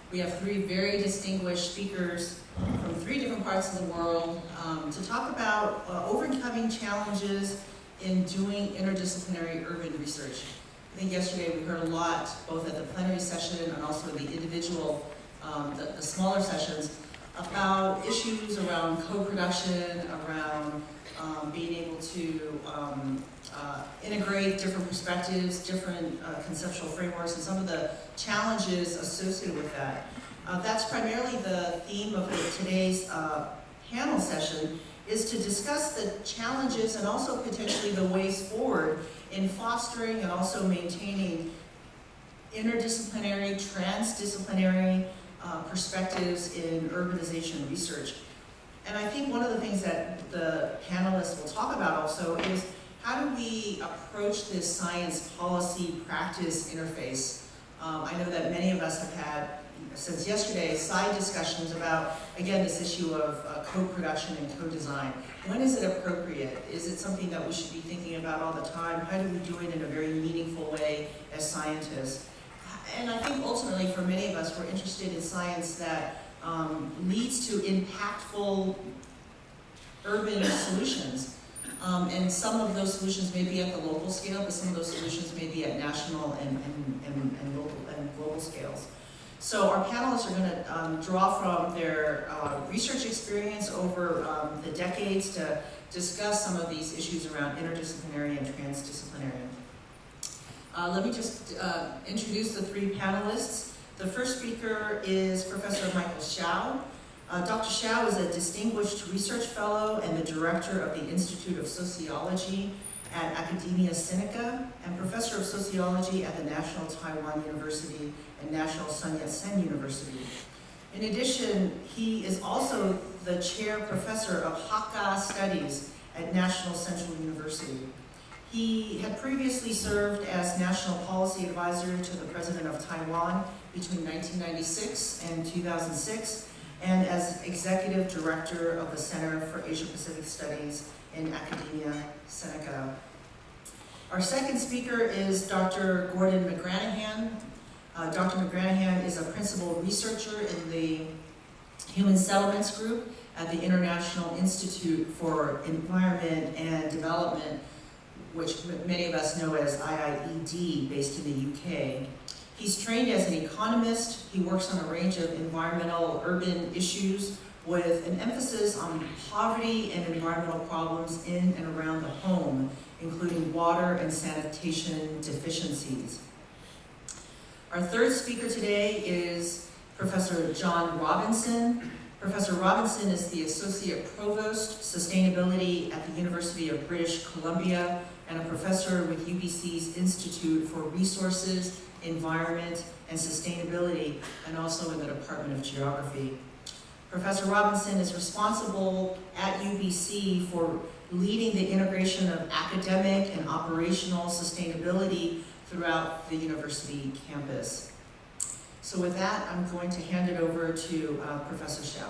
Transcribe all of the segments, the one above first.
We have three very distinguished speakers from three different parts of the world to talk about overcoming challenges in doing interdisciplinary urban research. I think yesterday we heard a lot, both at the plenary session and also the individual, the smaller sessions, about issues around co-production, around being able to integrate different perspectives, different conceptual frameworks, and some of the challenges associated with that. That's primarily the theme of today's panel session, is to discuss the challenges and also potentially the ways forward in fostering and also maintaining interdisciplinary, transdisciplinary perspectives in urbanization research. And I think one of the things that the panelists will talk about also is how do we approach this science policy practice interface? I know that many of us have had, since yesterday, side discussions about, again, this issue of co-production and co-design. When is it appropriate? Is it something that we should be thinking about all the time? How do we do it in a very meaningful way as scientists? And I think ultimately for many of us, we're interested in science that leads to impactful urban solutions. And some of those solutions may be at the local scale, but some of those solutions may be at national and local and global scales. So our panelists are going to draw from their research experience over the decades to discuss some of these issues around interdisciplinary and transdisciplinary. Let me just introduce the three panelists. The first speaker is Professor Michael Hsiao. Dr. Hsiao is a distinguished research fellow and the director of the Institute of Sociology at Academia Sinica and professor of sociology at the National Taiwan University and National Sun Yat-sen University. In addition, he is also the chair professor of Hakka Studies at National Central University. He had previously served as National Policy Advisor to the President of Taiwan between 1996 and 2006, and as Executive Director of the Center for Asia-Pacific Studies in Academia Sinica. Our second speaker is Dr. Gordon McGranahan. Dr. McGranahan is a principal researcher in the Human Settlements Group at the International Institute for Environment and Development, which many of us know as IIED, based in the UK. He's trained as an economist. He works on a range of environmental urban issues with an emphasis on poverty and environmental problems in and around the home, including water and sanitation deficiencies. Our third speaker today is Professor John Robinson. Professor Robinson is the Associate Provost, Sustainability at the University of British Columbia and a professor with UBC's Institute for Resources, Environment, and Sustainability, and also in the Department of Geography. Professor Robinson is responsible at UBC for leading the integration of academic and operational sustainability throughout the university campus. So with that, I'm going to hand it over to Professor Hsiao.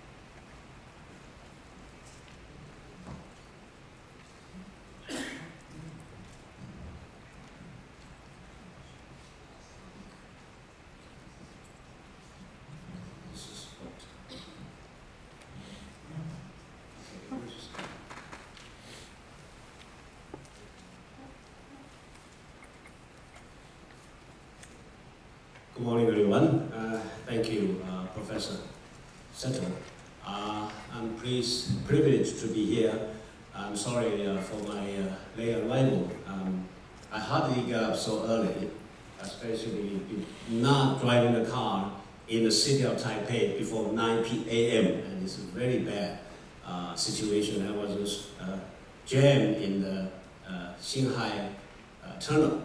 Good morning, everyone. Thank you, Professor Seto. I'm privileged to be here. I'm sorry for my late arrival. I hardly got up so early, especially not driving a car in the city of Taipei before 9 p.m. And it's a very bad situation. I was just jammed in the Xinhai tunnel.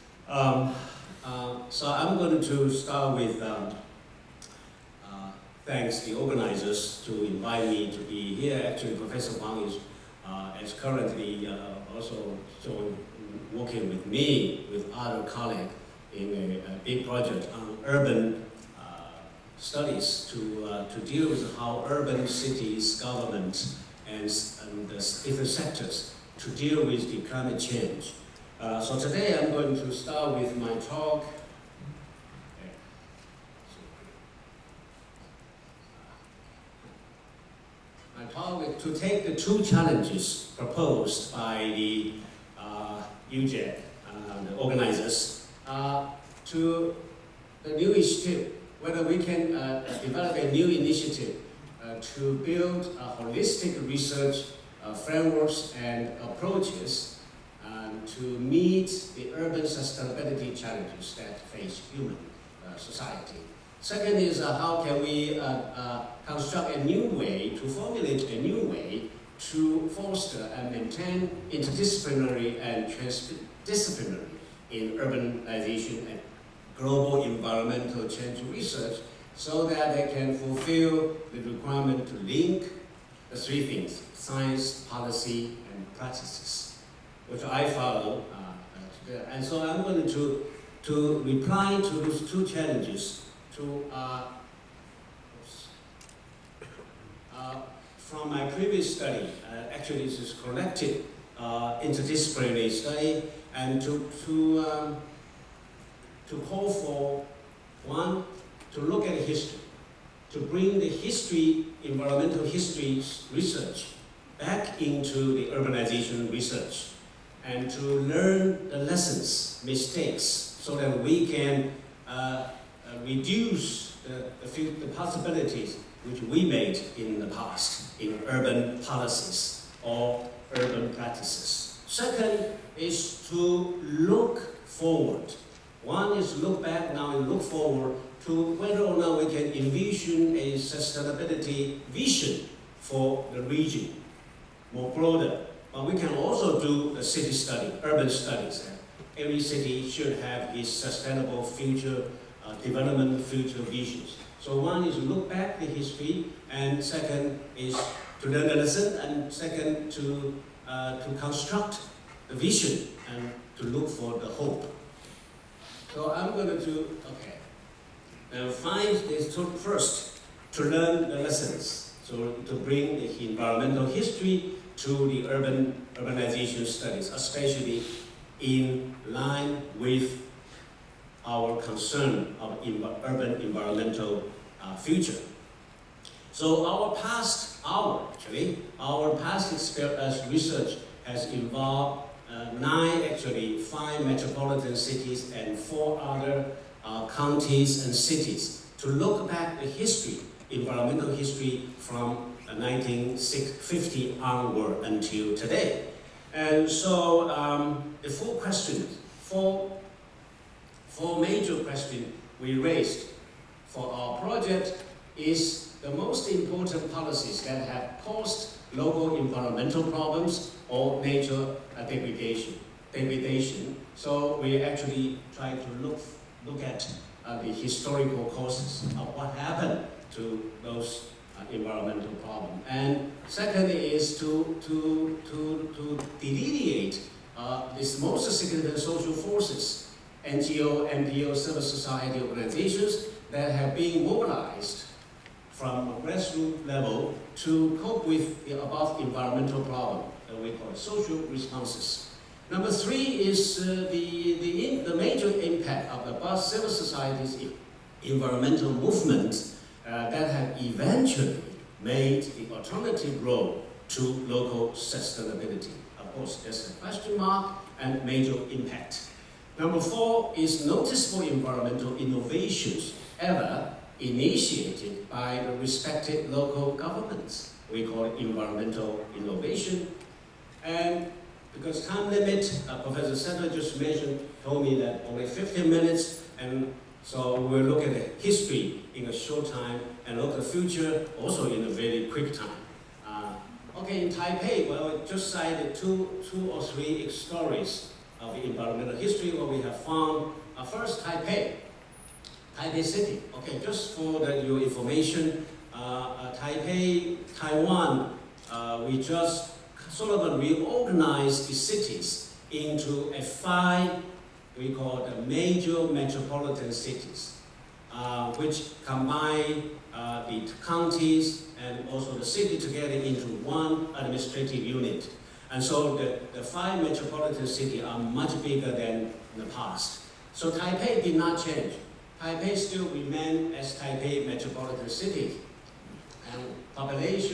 So I'm going to start with thanks the organizers to invite me to be here. Actually, Professor Wang is currently also working with me, with other colleagues, in a big project on urban studies to deal with how urban cities, governments, and the different sectors to deal with the climate change. So today I'm going to start with my talk. to take the two challenges proposed by the UJEC, the organizers, to the new initiative, whether we can develop a new initiative to build holistic research frameworks and approaches to meet the urban sustainability challenges that face human society. Second is how can we construct a new way, to formulate a new way to foster and maintain interdisciplinary and transdisciplinary in urbanization and global environmental change research, so that they can fulfill the requirement to link the three things: science, policy, and practices, which I follow. And so I'm going to reply to those two challenges from my previous study. Actually, this is collective interdisciplinary study, and to call for, one, to look at history, to bring the history, environmental history research back into the urbanization research, and to learn the lessons, mistakes, so that we can reduce the possibilities which we made in the past in urban policies or urban practices. Second is to look forward. One is look back now and look forward to whether or not we can envision a sustainability vision for the region, more broader. But we can also do a city study, urban studies. Every city should have its sustainable future development, future visions. So one is to look back the history, and second is to learn the lesson, and second to construct the vision and to look for the hope. So I'm going to do, okay. Now five is to first, to learn the lessons. So to bring the environmental history to the urbanization studies, especially in line with our concern of urban environmental future. So our past research has involved 5 metropolitan cities and 4 other counties and cities to look back the history, environmental history from 1950 onward until today. And so the four major questions we raised for our project is the most important policies that have caused local environmental problems or nature degradation. So we actually try to look at the historical causes of what happened to those environmental problems. And second is to delineate these most significant social forces, NGO, NPO, civil society organizations that have been mobilized from a grassroots level to cope with the above environmental problem that we call social responses. Number 3 is the major impact of the above civil society's environmental movement that have eventually made the alternative role to local sustainability. Of course, there's a question mark and major impact. Number 4 is noticeable environmental innovations ever initiated by the respected local governments. We call it environmental innovation. And because time limit, Professor Settler just told me that only 15 minutes, and so we'll look at the history in a short time and look at the future also in a very quick time. Okay, in Taipei, well, we just cited two or three stories of the environmental history what we have found. First, Taipei City. Okay, just for your information, Taipei, Taiwan, we just sort of reorganized the cities into 5, we call the major metropolitan cities, which combine the counties and also the city together into one administrative unit. And so the 5 metropolitan cities are much bigger than in the past. So Taipei did not change. Taipei still remains as Taipei metropolitan city. And population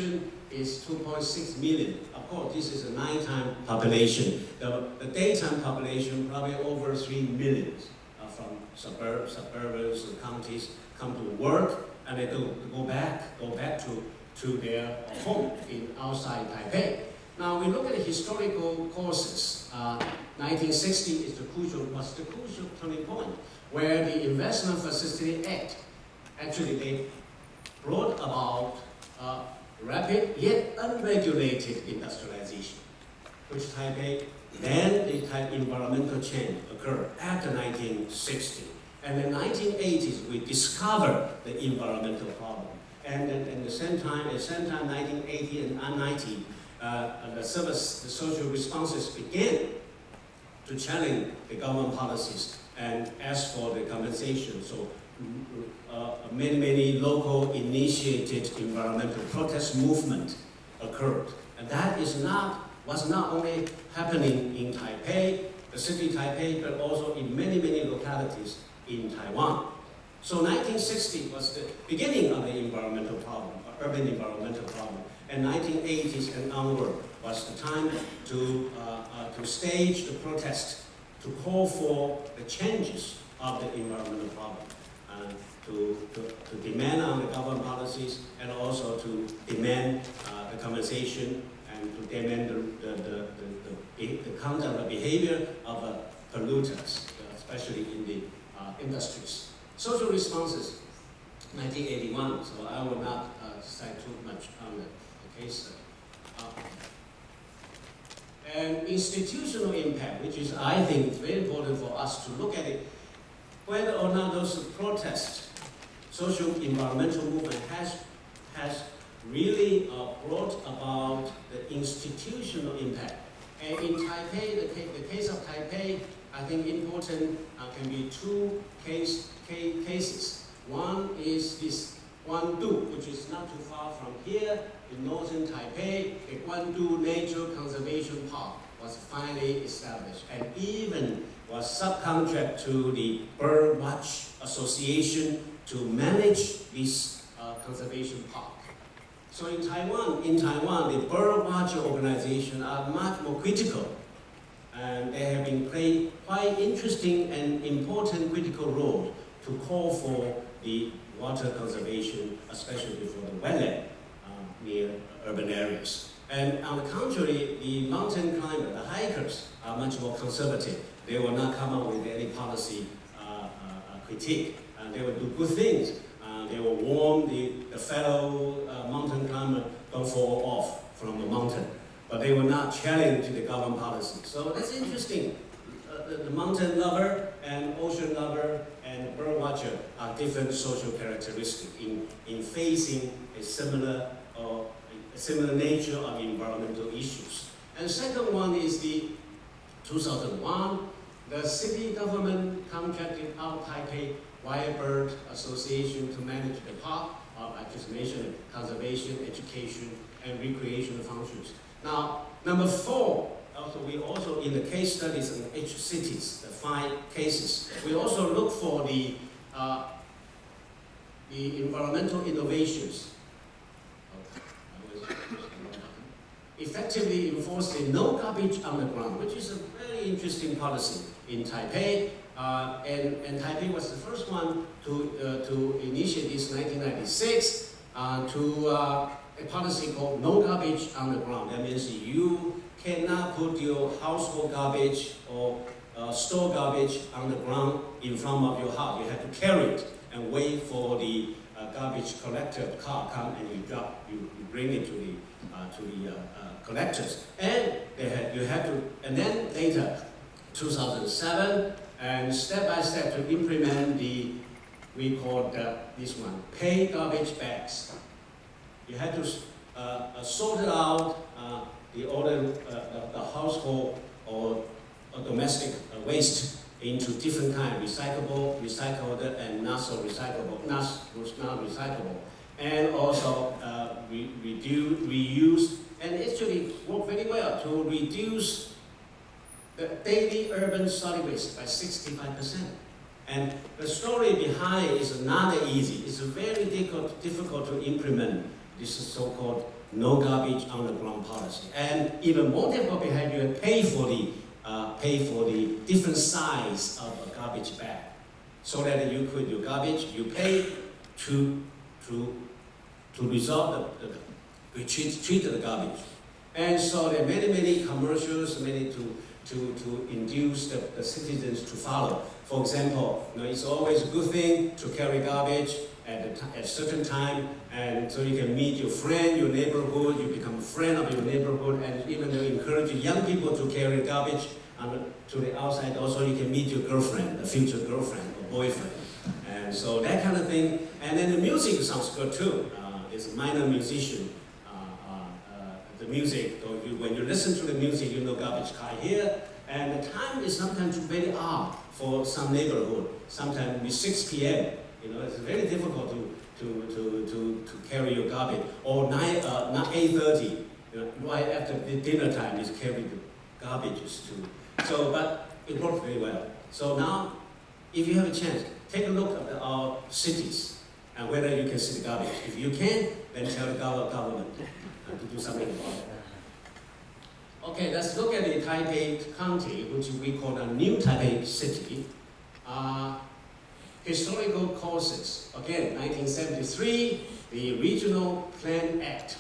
is 2.6 million. Of course, this is a nighttime population. The daytime population probably over 3 million from suburbs, counties come to work, and they go back to their home in outside Taipei. Now we look at the historical causes. 1960 was the crucial turning point, where the Investment Facility Act actually they brought about rapid yet unregulated industrialization, which Taipei, then the type environmental change occurred after 1960. And in the 1980s, we discovered the environmental problem. And at the same time, 1980 and 1990, the social responses began to challenge the government policies and ask for the compensation. So many local initiated environmental protest movement occurred. And that was not only happening in Taipei, the city Taipei, but also in many localities in Taiwan. So 1960 was the beginning of the environmental problem, urban environmental problem. And 1980s and onward was the time to stage the protest, to call for the changes of the environmental problem, to demand on the government policies, and also to demand the compensation, and to demand the conduct, the behavior of polluters, especially in the industries. Social responses, 1981, so I will not cite too much on the case study. And institutional impact, which is, I think, very important for us to look at it, whether or not those protests, social environmental movement has really brought about the institutional impact. And in Taipei, the case of Taipei, I think important can be two cases. One is this Guandu, which is not too far from here in northern Taipei. The Guandu Nature Conservation Park was finally established and even was subcontracted to the Bird Watch Association to manage this conservation park. So in Taiwan, the Bird Watch organization are much more critical, and they have been playing quite interesting and important critical role to call for the water conservation, especially for the wetland near urban areas. And on the contrary, the mountain climber, the hikers, are much more conservative. They will not come up with any policy critique. They will do good things. They will warn the fellow mountain climber don't fall off from the mountain. But they will not challenge the government policy. So that's interesting. The mountain lover and ocean lover and bird watcher are different social characteristics in facing a similar nature of environmental issues. And the second one is the 2001, the city government contracted out Taipei Wild-Bird Association to manage the park. I just mentioned conservation, education, and recreational functions. Now, number 4, we also in the case studies in each cities, the 5 cases, we also look for the environmental innovations. Effectively enforce the no garbage on the ground, which is a very interesting policy in Taipei. And Taipei was the first one to initiate this in 1996 a policy called no garbage on the ground. That means you cannot put your household garbage or store garbage on the ground in front of your house. You have to carry it and wait for the garbage collector car come and you bring it to the collectors. And you have to, and then later, 2007, and step by step to implement we call this one, pay garbage bags. You have to sort it out, the household or domestic waste into different kinds, recyclable, recycled, and not so recyclable, not recyclable. And also reuse, and actually work very well to reduce the daily urban solid waste by 65%. And the story behind is not easy. It's very difficult to implement this so-called no garbage underground policy. And even more difficult, you have to pay for the different size of a garbage bag, so that you could do garbage. You pay to resolve treat the garbage. And so there are many commercials, many to induce the citizens to follow. For example, it's always a good thing to carry garbage at a certain time, and so you can meet your friend, your neighborhood, you become a friend of your neighborhood, and even though encourage young people to carry garbage to the outside, also you can meet your girlfriend, a future girlfriend or boyfriend. And so that kind of thing. And then the music sounds good too. It's a minor musician. The music, when you listen to the music, you know garbage car here. And the time is sometimes very odd for some neighborhood. Sometimes it's 6 p.m. It's very difficult to carry your garbage. Or 8:30, right after the dinner time, is carry the garbages too. So, but it worked very well. So now, if you have a chance, take a look at our cities and whether you can see the garbage. If you can, then tell the government to do something about it. Okay, let's look at the Taipei County, which we call the New Taipei City. Historical causes. Again, 1973, the Regional Plan Act.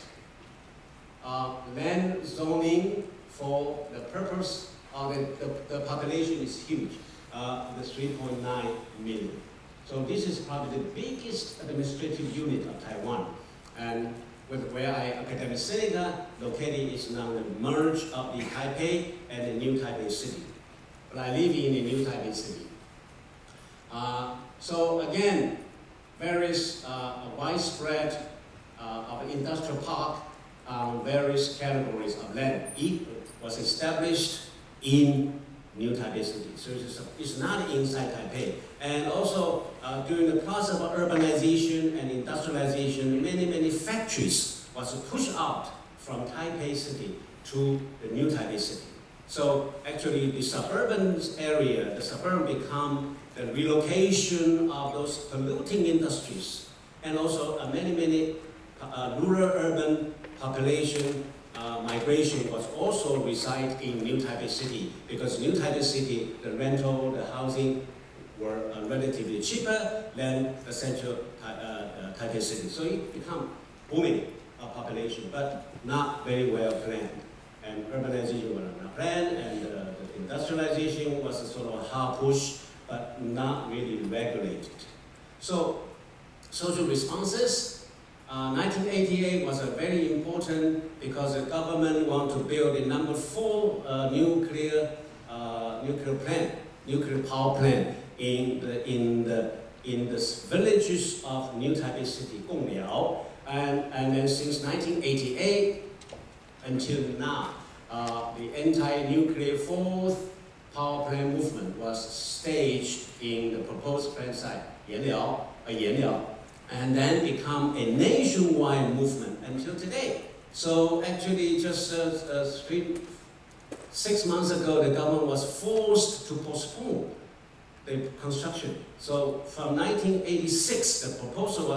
Land zoning for the purpose of the population is huge, the 3.9 million. So this is probably the biggest administrative unit of Taiwan. And where Academic Center located is now the merge of the Taipei and the New Taipei City. But I live in the New Taipei City. So again, various widespread of industrial park, various categories of land. It was established in New Taipei City. So it's not inside Taipei. And also, during the process of urbanization and industrialization, many factories was pushed out from Taipei City to the New Taipei City. So actually, the suburban area, the suburban become the relocation of those polluting industries, and also many rural-urban population migration was also reside in New Taipei City, because New Taipei City, the rental, the housing were relatively cheaper than the central Taipei City. So it became booming population, but not very well planned. And urbanization was not planned, and the industrialization was a sort of a hard push, but not really regulated. So social responses. 1988 was a very important because the government wanted to build the number 4 nuclear power plant in the villages of New Taipei City, Gongliao, and then since 1988 until now, the anti-nuclear 4th power plant movement was staged in the proposed plant site, Yanliao, and then become a nationwide movement until today. So actually just 6 months ago, the government was forced to postpone the construction. So from 1986, the proposal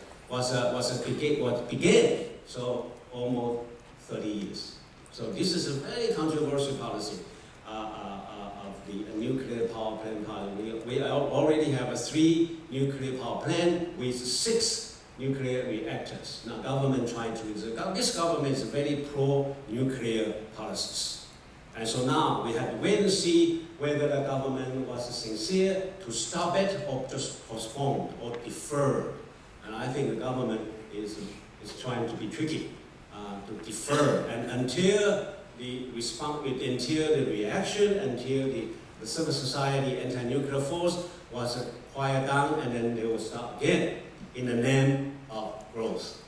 began, so almost 30 years. So this is a very controversial policy of the nuclear power plant policy. We already have 3 nuclear power plant with 6 nuclear reactors. Now government trying to, this government is very pro-nuclear policies. And so now we have to wait and see whether the government was sincere to stop it or just postpone or defer. And I think the government is trying to be tricky, to defer. And until the response, until the reaction, until the civil society anti-nuclear force was quiet down, and then they will start again in the name of growth.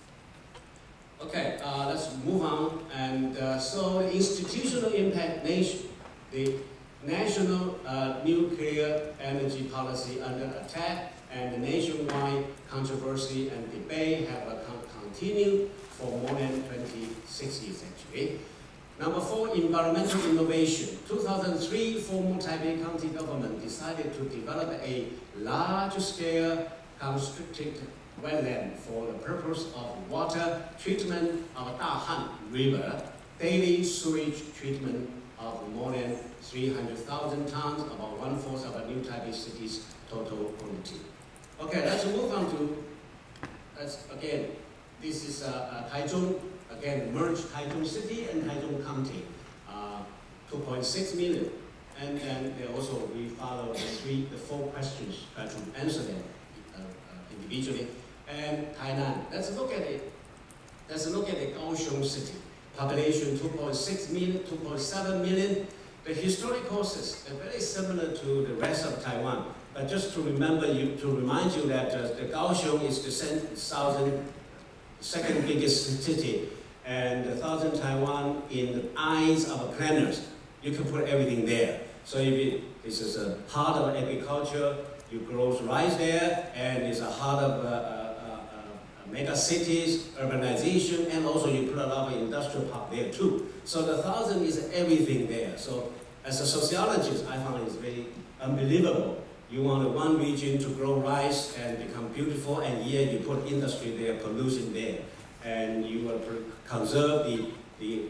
Okay, let's move on. And so the institutional impact nation, the national nuclear energy policy under attack, and the nationwide controversy and debate have continued for more than 26 years actually. Number 4, environmental innovation. 2003, former Taipei County government decided to develop a large-scale constricted wetland for the purpose of water treatment of Dahan River, daily sewage treatment of more than 300,000 tons, about 1/4 of a New Taipei City's total quantity. Okay, let's move on to, again, this is Taichung, again, merged Taichung City and Taichung County, 2.6 million. And then we follow the 4 questions, try to answer them individually. And Tainan, let's look at it. Let's look at the Kaohsiung City. Population 2.6 million, 2.7 million. The historic causes are very similar to the rest of Taiwan. But just to remind you that the Kaohsiung is the second biggest city, and the southern Taiwan, in the eyes of planners, you can put everything there. So this is a heart of agriculture, you grow rice there, and it's a heart of mega cities, urbanization, and also you put a lot of industrial park there too. So the southern is everything there. So as a sociologist, I find it's very unbelievable. You want one region to grow rice and become beautiful, and yet you put industry there, pollution there, and you will conserve the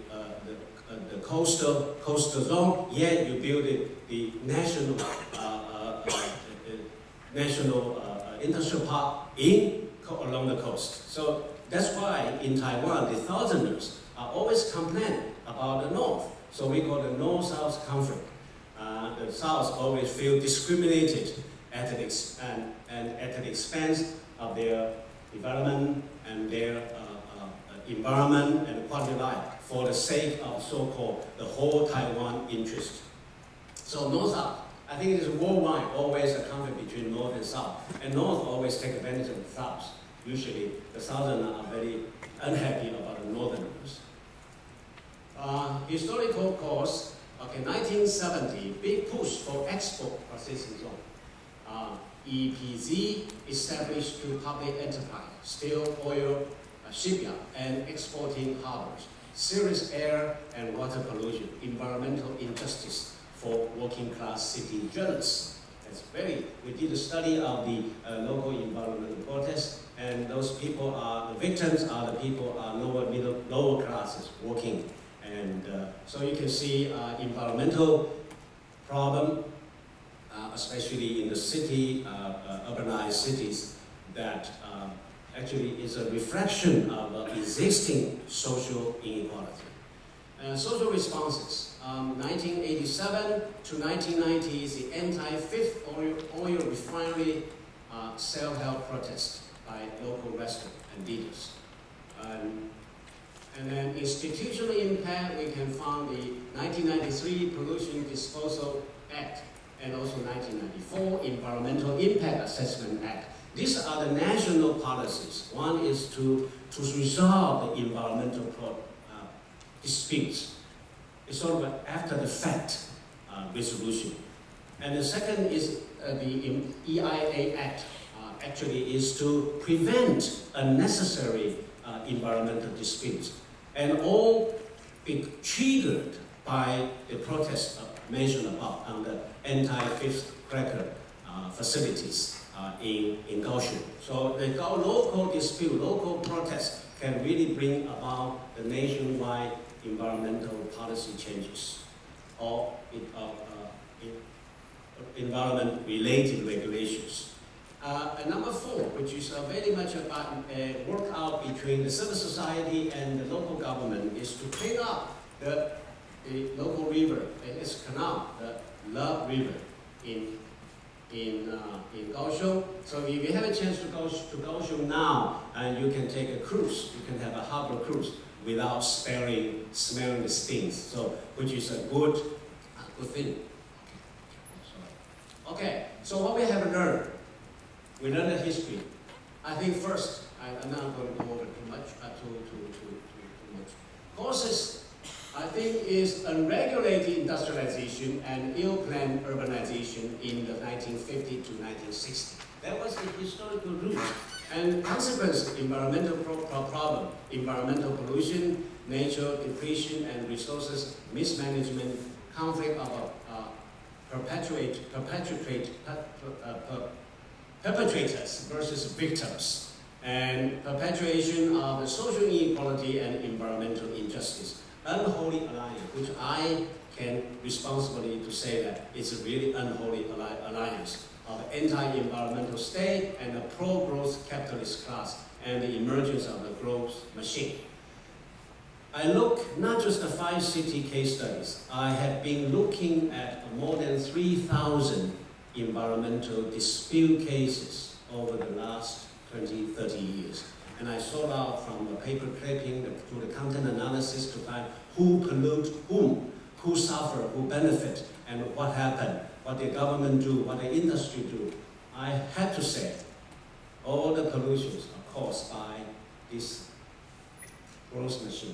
coastal zone. Yet you build the national industrial park along the coast. So that's why in Taiwan the southerners are always complaining about the north. So we call the north-south conflict. The South always feel discriminated at the expense of their development and their environment and quality of life for the sake of so-called the whole Taiwan interest. So North-South, I think it is worldwide always a conflict between North and South. And North always take advantage of the South. Usually the Southerners are very unhappy about the Northerners. Historical cause. Okay, 1970, big push for export processing zone. EPZ established to public enterprise, steel, oil, shipyard, and exporting harbors. Serious air and water pollution, environmental injustice for working class city journalists. We did a study of the local environmental protests, and those people the victims are the people lower classes working. And so you can see environmental problem, especially in the city, urbanized cities, that actually is a reflection of existing social inequality. Social responses. 1987 to 1990 is the anti-Fifth oil refinery self-help protest by local residents and leaders. And then institutional impact, we can find the 1993 Pollution Disposal Act and also 1994 Environmental Impact Assessment Act. These are the national policies. One is to resolve the environmental disputes. It's sort of after the fact resolution. And the second is the EIA Act. Actually is to prevent unnecessary environmental disputes. And all be triggered by the protests mentioned above on the anti-fifth cracker facilities in Kaohsiung. So the local dispute, local protests can really bring about the nationwide environmental policy changes or environment-related regulations. And number 4, which is very much about a workout between the civil society and the local government, is to clean up the local river, its canal, the Love River in Kaohsiung. So if you have a chance to go to Kaohsiung now, and you can take a cruise, you can have a harbor cruise without smelling the stings. So, which is a good thing. Okay, so what we have learned. We learned the history. I think first, I'm not going to go over too much. Causes, I think, is unregulated industrialization and ill-planned urbanization in the 1950 to 1960. That was the historical root. And consequence, environmental problem, environmental pollution, nature depletion and resources mismanagement, perpetrators versus victims, and perpetuation of the social inequality and environmental injustice. Unholy alliance, which I can responsibly to say that it's a really unholy alliance of anti-environmental state and the pro-growth capitalist class and the emergence of the growth machine. I look not just the 5 city case studies. I have been looking at more than 3,000 environmental dispute cases over the last 20, 30 years. And I sort out from the paper clipping to the content analysis to find who pollute whom, who suffer, who benefit, and what happened, what the government do, what the industry do. I had to say, all the pollutions are caused by this growth machine.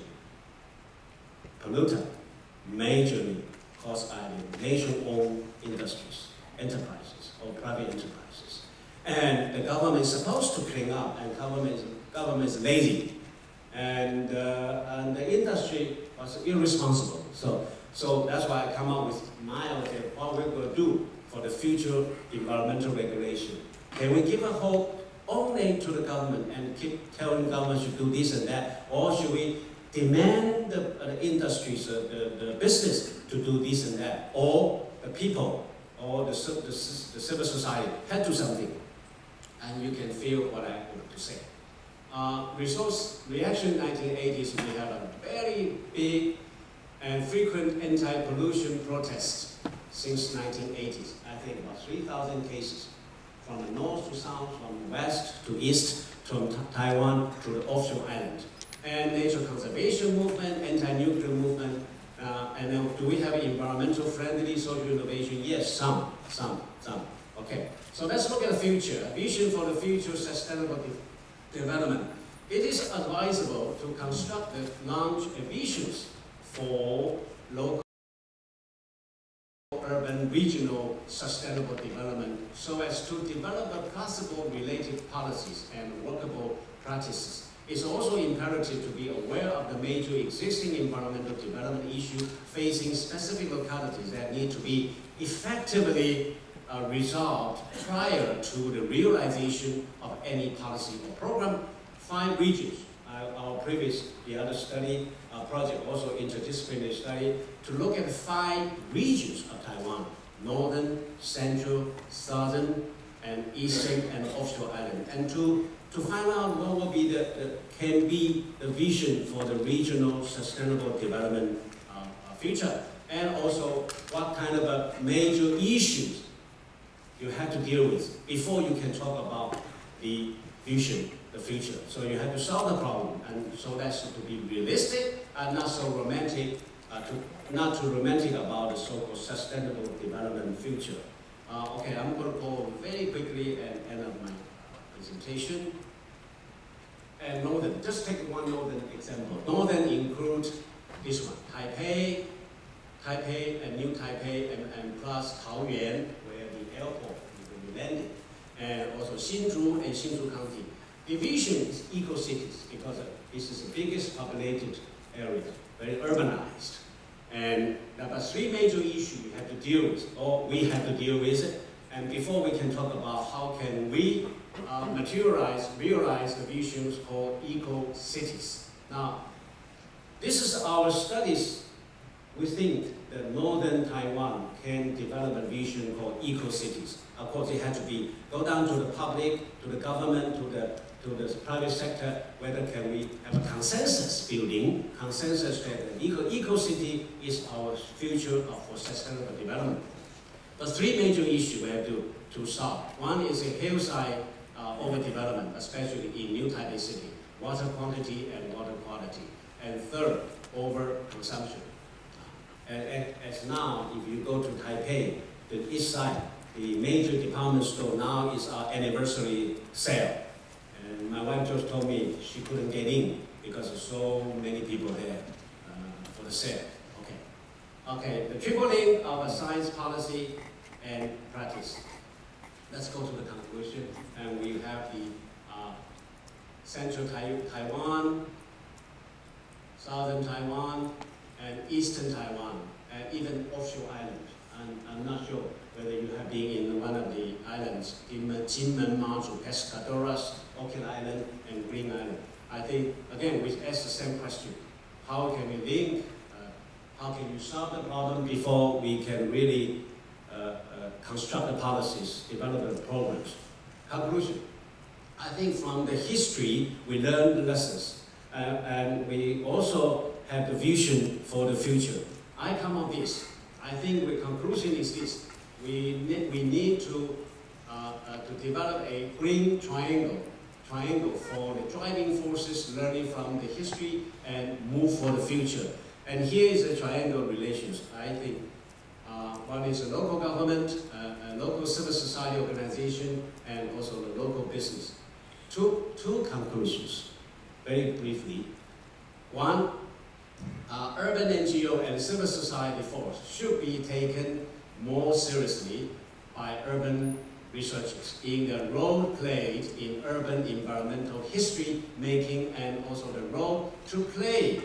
Pollutant, majorly caused by the nation-owned industries, enterprises, or private enterprises. And the government is supposed to clean up, and government is lazy. And the industry was irresponsible. So that's why I come up with my idea of what we're going to do for the future environmental regulation. Can we give a hope only to the government and keep telling government should do this and that, or should we demand the industries, the business to do this and that, or the people, or the civil society had to do something? And you can feel what I want to say. Resource reaction in the 1980s, we have a very big and frequent anti-pollution protests since 1980s. I think about 3,000 cases from the north to south, from west to east, from Taiwan to the offshore island. And nature conservation movement, anti-nuclear movement, and then do we have environmental friendly social innovation? Yes, some. Okay, so let's look at the future, a vision for the future sustainable development. It is advisable to construct and launch visions for local, urban, regional sustainable development so as to develop possible related policies and workable practices. It's also imperative to be aware of the major existing environmental development issues facing specific localities that need to be effectively resolved prior to the realization of any policy or program. 5 regions. The other study project, also interdisciplinary study, to look at 5 regions of Taiwan: northern, central, southern, and eastern and offshore island, and to find out what will be can be the vision for the regional sustainable development future, and also what kind of major issues you have to deal with before you can talk about the vision, the future. So you have to solve the problem, and so that's to be realistic and not so romantic, not too romantic about the so-called sustainable development future. Okay, I'm going to go very quickly and end up my presentation. And northern, just take one northern example. Northern includes this one, Taipei, and New Taipei, and plus Taoyuan, where the airport will be landed, and also Hsinchu and Hsinchu County. The vision is eco-cities because this is the biggest populated area, very urbanized. And there are 3 major issues we have to deal with, or we have to deal with it. And before we can talk about how can we realize the visions called eco-cities. Now, this is our studies. We think that northern Taiwan can develop a vision called eco-cities. Of course, it had to go down to the public, to the government, to the private sector, whether can we have a consensus building, consensus that eco-city is our future for sustainable development. But 3 major issues we have to solve. One is a hillside overdevelopment, especially in New Taipei City, water quantity and water quality. And third, overconsumption. As now, if you go to Taipei, the east side, the major department store now is our anniversary sale. And my wife just told me she couldn't get in because there's so many people there for the sale. Okay, the triple link of a science policy and practice. Let's go to the conclusion. And we have the central Taiwan, southern Taiwan, and eastern Taiwan, and even offshore island. I'm not sure. whether you have been in one of the islands, Jinmen, Mazu, Pescadores, Orchid Island, and Green Island. I think, again, we ask the same question. How can we link, how can you solve the problem before we can really construct the policies, develop the programs? Conclusion. I think from the history, we learn the lessons. And we also have the vision for the future. I come up with this. I think the conclusion is this. We need to develop a green triangle for the driving forces, learning from the history and move for the future. And here is the triangle relations. I think one is a local government, a local civil society organization, and also the local business. Two conclusions, very briefly. One, urban NGO and civil society force should be taken more seriously by urban researchers in the role played in urban environmental history making, and also the role to play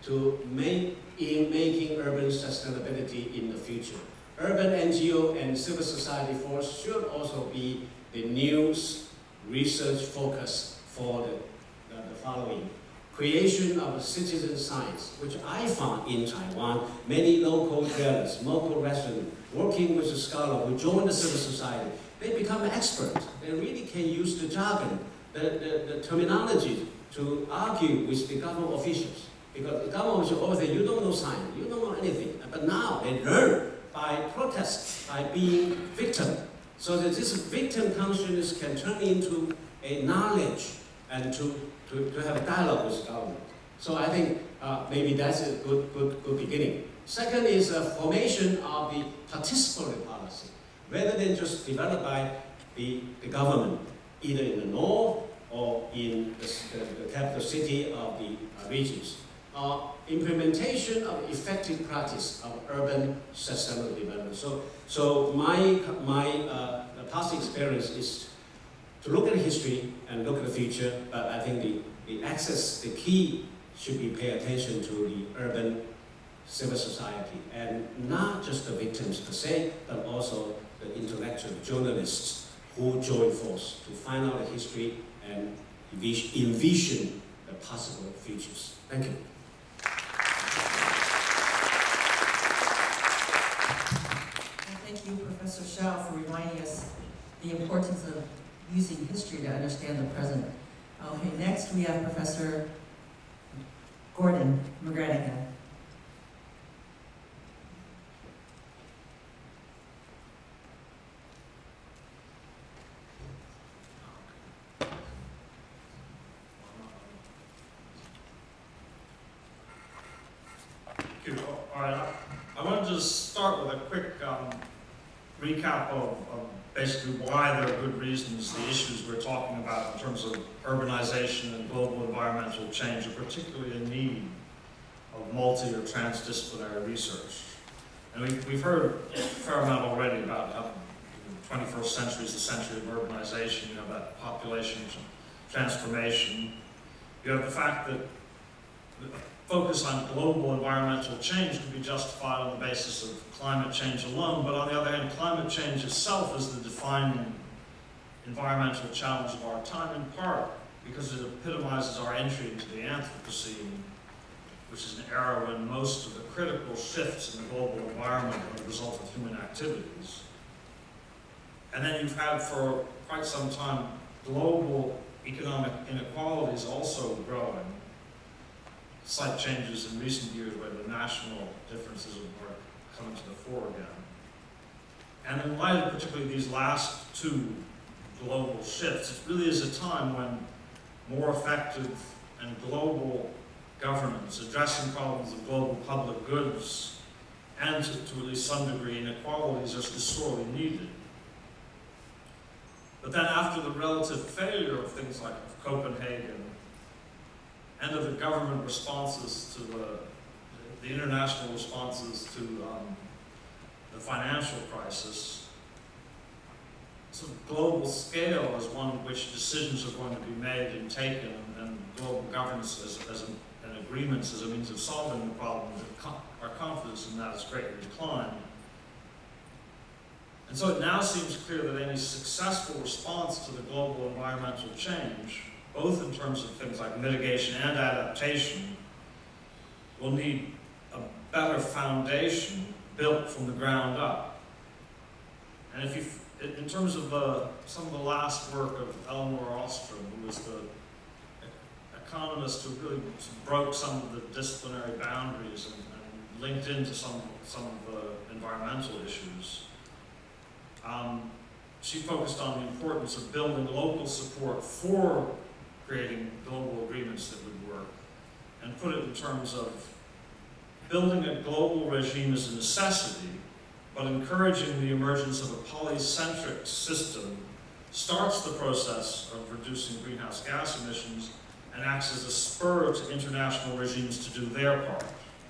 in making urban sustainability in the future. Urban NGO and civil society force should also be the new research focus for the following. Creation of citizen science, which I found in Taiwan, many local journalists, local residents, working with a scholar who joined the civil society, they become an expert. They really can use the jargon, the terminology to argue with the government officials. Because the government officials always say, you don't know science, you don't know anything. But now they learn by protest, by being victim. So that this victim consciousness can turn into a knowledge and to have a dialogue with government. So I think maybe that's a good beginning. Second is a formation of the participatory policy, rather than just developed by the government, either in the north or in the capital city of the regions. Implementation of effective practice of urban sustainable development. So my past experience is to look at history and look at the future, but I think the key should be pay attention to the urban civil society, and not just the victims per se, but also the intellectual journalists who join force to find out the history and envision the possible futures. Thank you. Thank you, Professor Hsiao, for reminding us the importance of using history to understand the present. Okay, next we have Professor Gordon McGranahan. Thank you. All right, I wanted to start with a quick recap of basically why there are good reasons the issues we're talking about in terms of urbanization and global environmental change are particularly in need of multi or transdisciplinary research. And we've heard a fair amount already about how the 21st century is the century of urbanization. You have that population transformation. You have the fact that the focus on global environmental change can be justified on the basis of climate change alone, but on the other hand, climate change itself is the defining environmental challenge of our time, in part because it epitomizes our entry into the Anthropocene, which is an era when most of the critical shifts in the global environment are the result of human activities. And then you've had for quite some time global economic inequalities also growing. Slight changes in recent years where the national differences are coming to the fore again. And in light of particularly these last two global shifts, it really is a time when more effective and global governance addressing problems of global public goods and to at least some degree inequalities are sorely needed. But then after the relative failure of things like Copenhagen and of the government responses to the international responses to the financial crisis, so global scale is one in which decisions are going to be made and taken, and global governance and agreements as a means of solving the problem, our confidence in that is greatly declined. And so it now seems clear that any successful response to the global environmental change, both in terms of things like mitigation and adaptation, will need a better foundation built from the ground up. And if you, in terms of some of the last work of Elinor Ostrom, who was the economist who really broke some of the disciplinary boundaries and linked into some of the environmental issues, she focused on the importance of building local support for creating global agreements that would work, and put it in terms of building a global regime as a necessity, but encouraging the emergence of a polycentric system starts the process of reducing greenhouse gas emissions and acts as a spur to international regimes to do their part.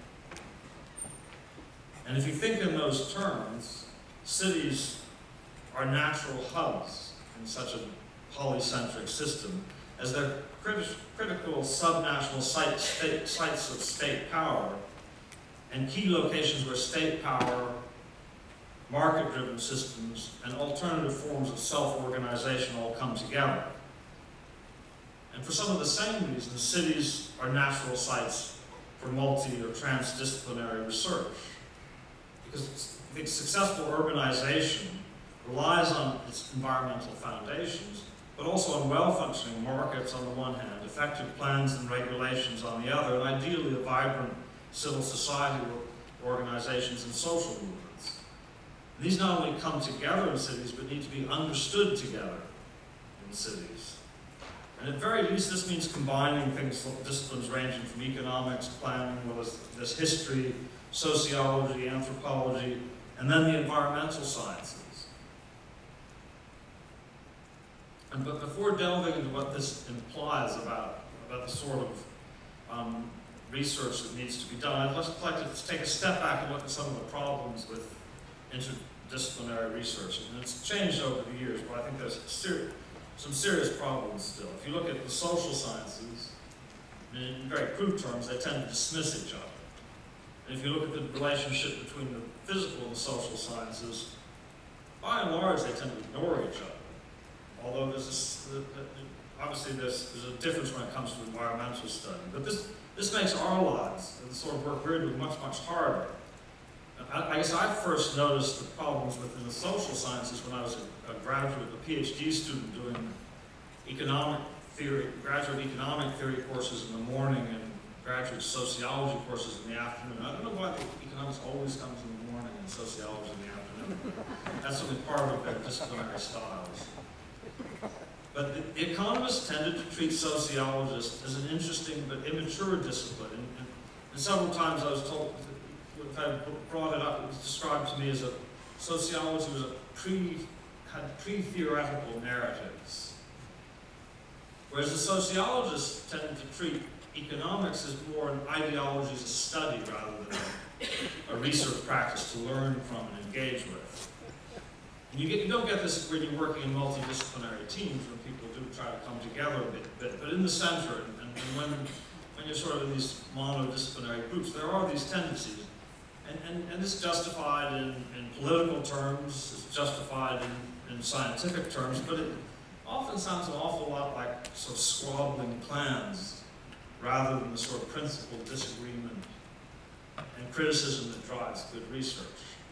And if you think in those terms, cities are natural hubs in such a polycentric system, as they're critical subnational sites of state power, and key locations where state power, market-driven systems, and alternative forms of self-organization all come together. And for some of the same reasons, cities are natural sites for multi- or transdisciplinary research. Because I think successful urbanization relies on its environmental foundations, but also on well-functioning markets on the one hand, effective plans and regulations on the other, and ideally a vibrant civil society organizations and social movements. And these not only come together in cities, but need to be understood together in cities. And at very least, this means combining things, disciplines ranging from economics, planning, well, there's history, sociology, anthropology, and then the environmental sciences. But before delving into what this implies about the sort of research that needs to be done, I'd just like to take a step back and look at some of the problems with interdisciplinary research. And it's changed over the years, but I think there's some serious problems still. If you look at the social sciences, in very crude terms, they tend to dismiss each other. And if you look at the relationship between the physical and the social sciences, by and large, they tend to ignore each other. Although obviously there's a difference when it comes to environmental study. But this makes our lives, and the sort of work we're doing, much, much harder. I guess I first noticed the problems within the social sciences when I was a graduate, a PhD student doing economic theory, graduate economic theory courses in the morning and graduate sociology courses in the afternoon. I don't know why the economics always comes in the morning and sociology in the afternoon. That's only part of their disciplinary styles. But the economists tended to treat sociologists as an interesting but immature discipline. And several times I was told, if I brought it up, it was described to me as sociology was had pre-theoretical narratives. Whereas the sociologists tended to treat economics as more an ideology as a study rather than a research practice to learn from and engage with. And you don't get this when you're working in multidisciplinary teams, when people do try to come together a bit, but in the center, and when you're sort of in these monodisciplinary groups, there are these tendencies. And it's justified in political terms, it's justified in scientific terms, but it often sounds an awful lot like sort of squabbling plans rather than the sort of principled disagreement and criticism that drives good research.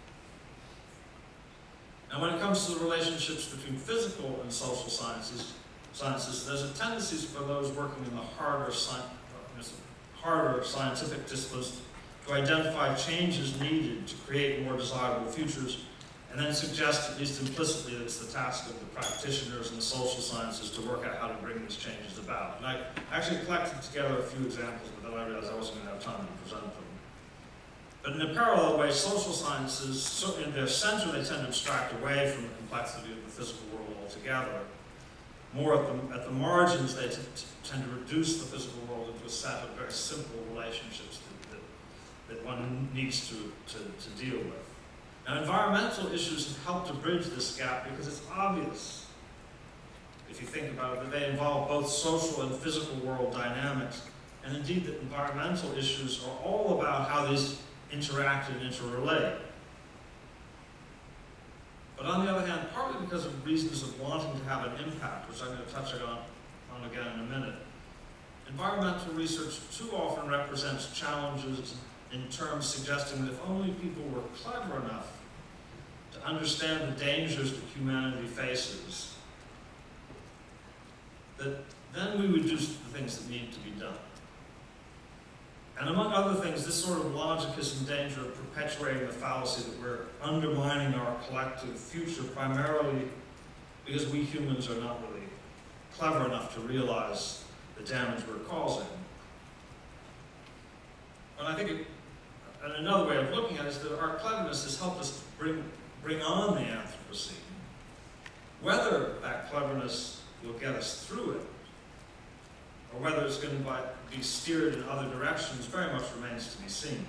And when it comes to the relationships between physical and social sciences, there's a tendency for those working in the harder scientific disciplines to identify changes needed to create more desirable futures, and then suggest, at least implicitly, that it's the task of the practitioners in the social sciences to work out how to bring these changes about. And I actually collected together a few examples, but then I realized I wasn't going to have time to present them. But in a parallel way, social sciences, certainly in their center, they tend to abstract away from the complexity of the physical world altogether. More at the margins, they tend to reduce the physical world into a set of very simple relationships that one needs to deal with. Now, environmental issues have helped to bridge this gap because it's obvious, if you think about it, that they involve both social and physical world dynamics, and indeed that environmental issues are all about how these interact and interrelate. But But on the other hand, partly because of reasons of wanting to have an impact, which I'm going to touch on again in a minute, environmental research too often represents challenges in terms suggesting that if only people were clever enough to understand the dangers that humanity faces, that then we would do the things that need to be done. And among other things, this sort of logic is in danger of perpetuating the fallacy that we're undermining our collective future primarily because we humans are not really clever enough to realize the damage we're causing. And I think and another way of looking at it is that our cleverness has helped us bring on the Anthropocene. Whether that cleverness will get us through it, or whether it's going to be steered in other directions, very much remains to be seen.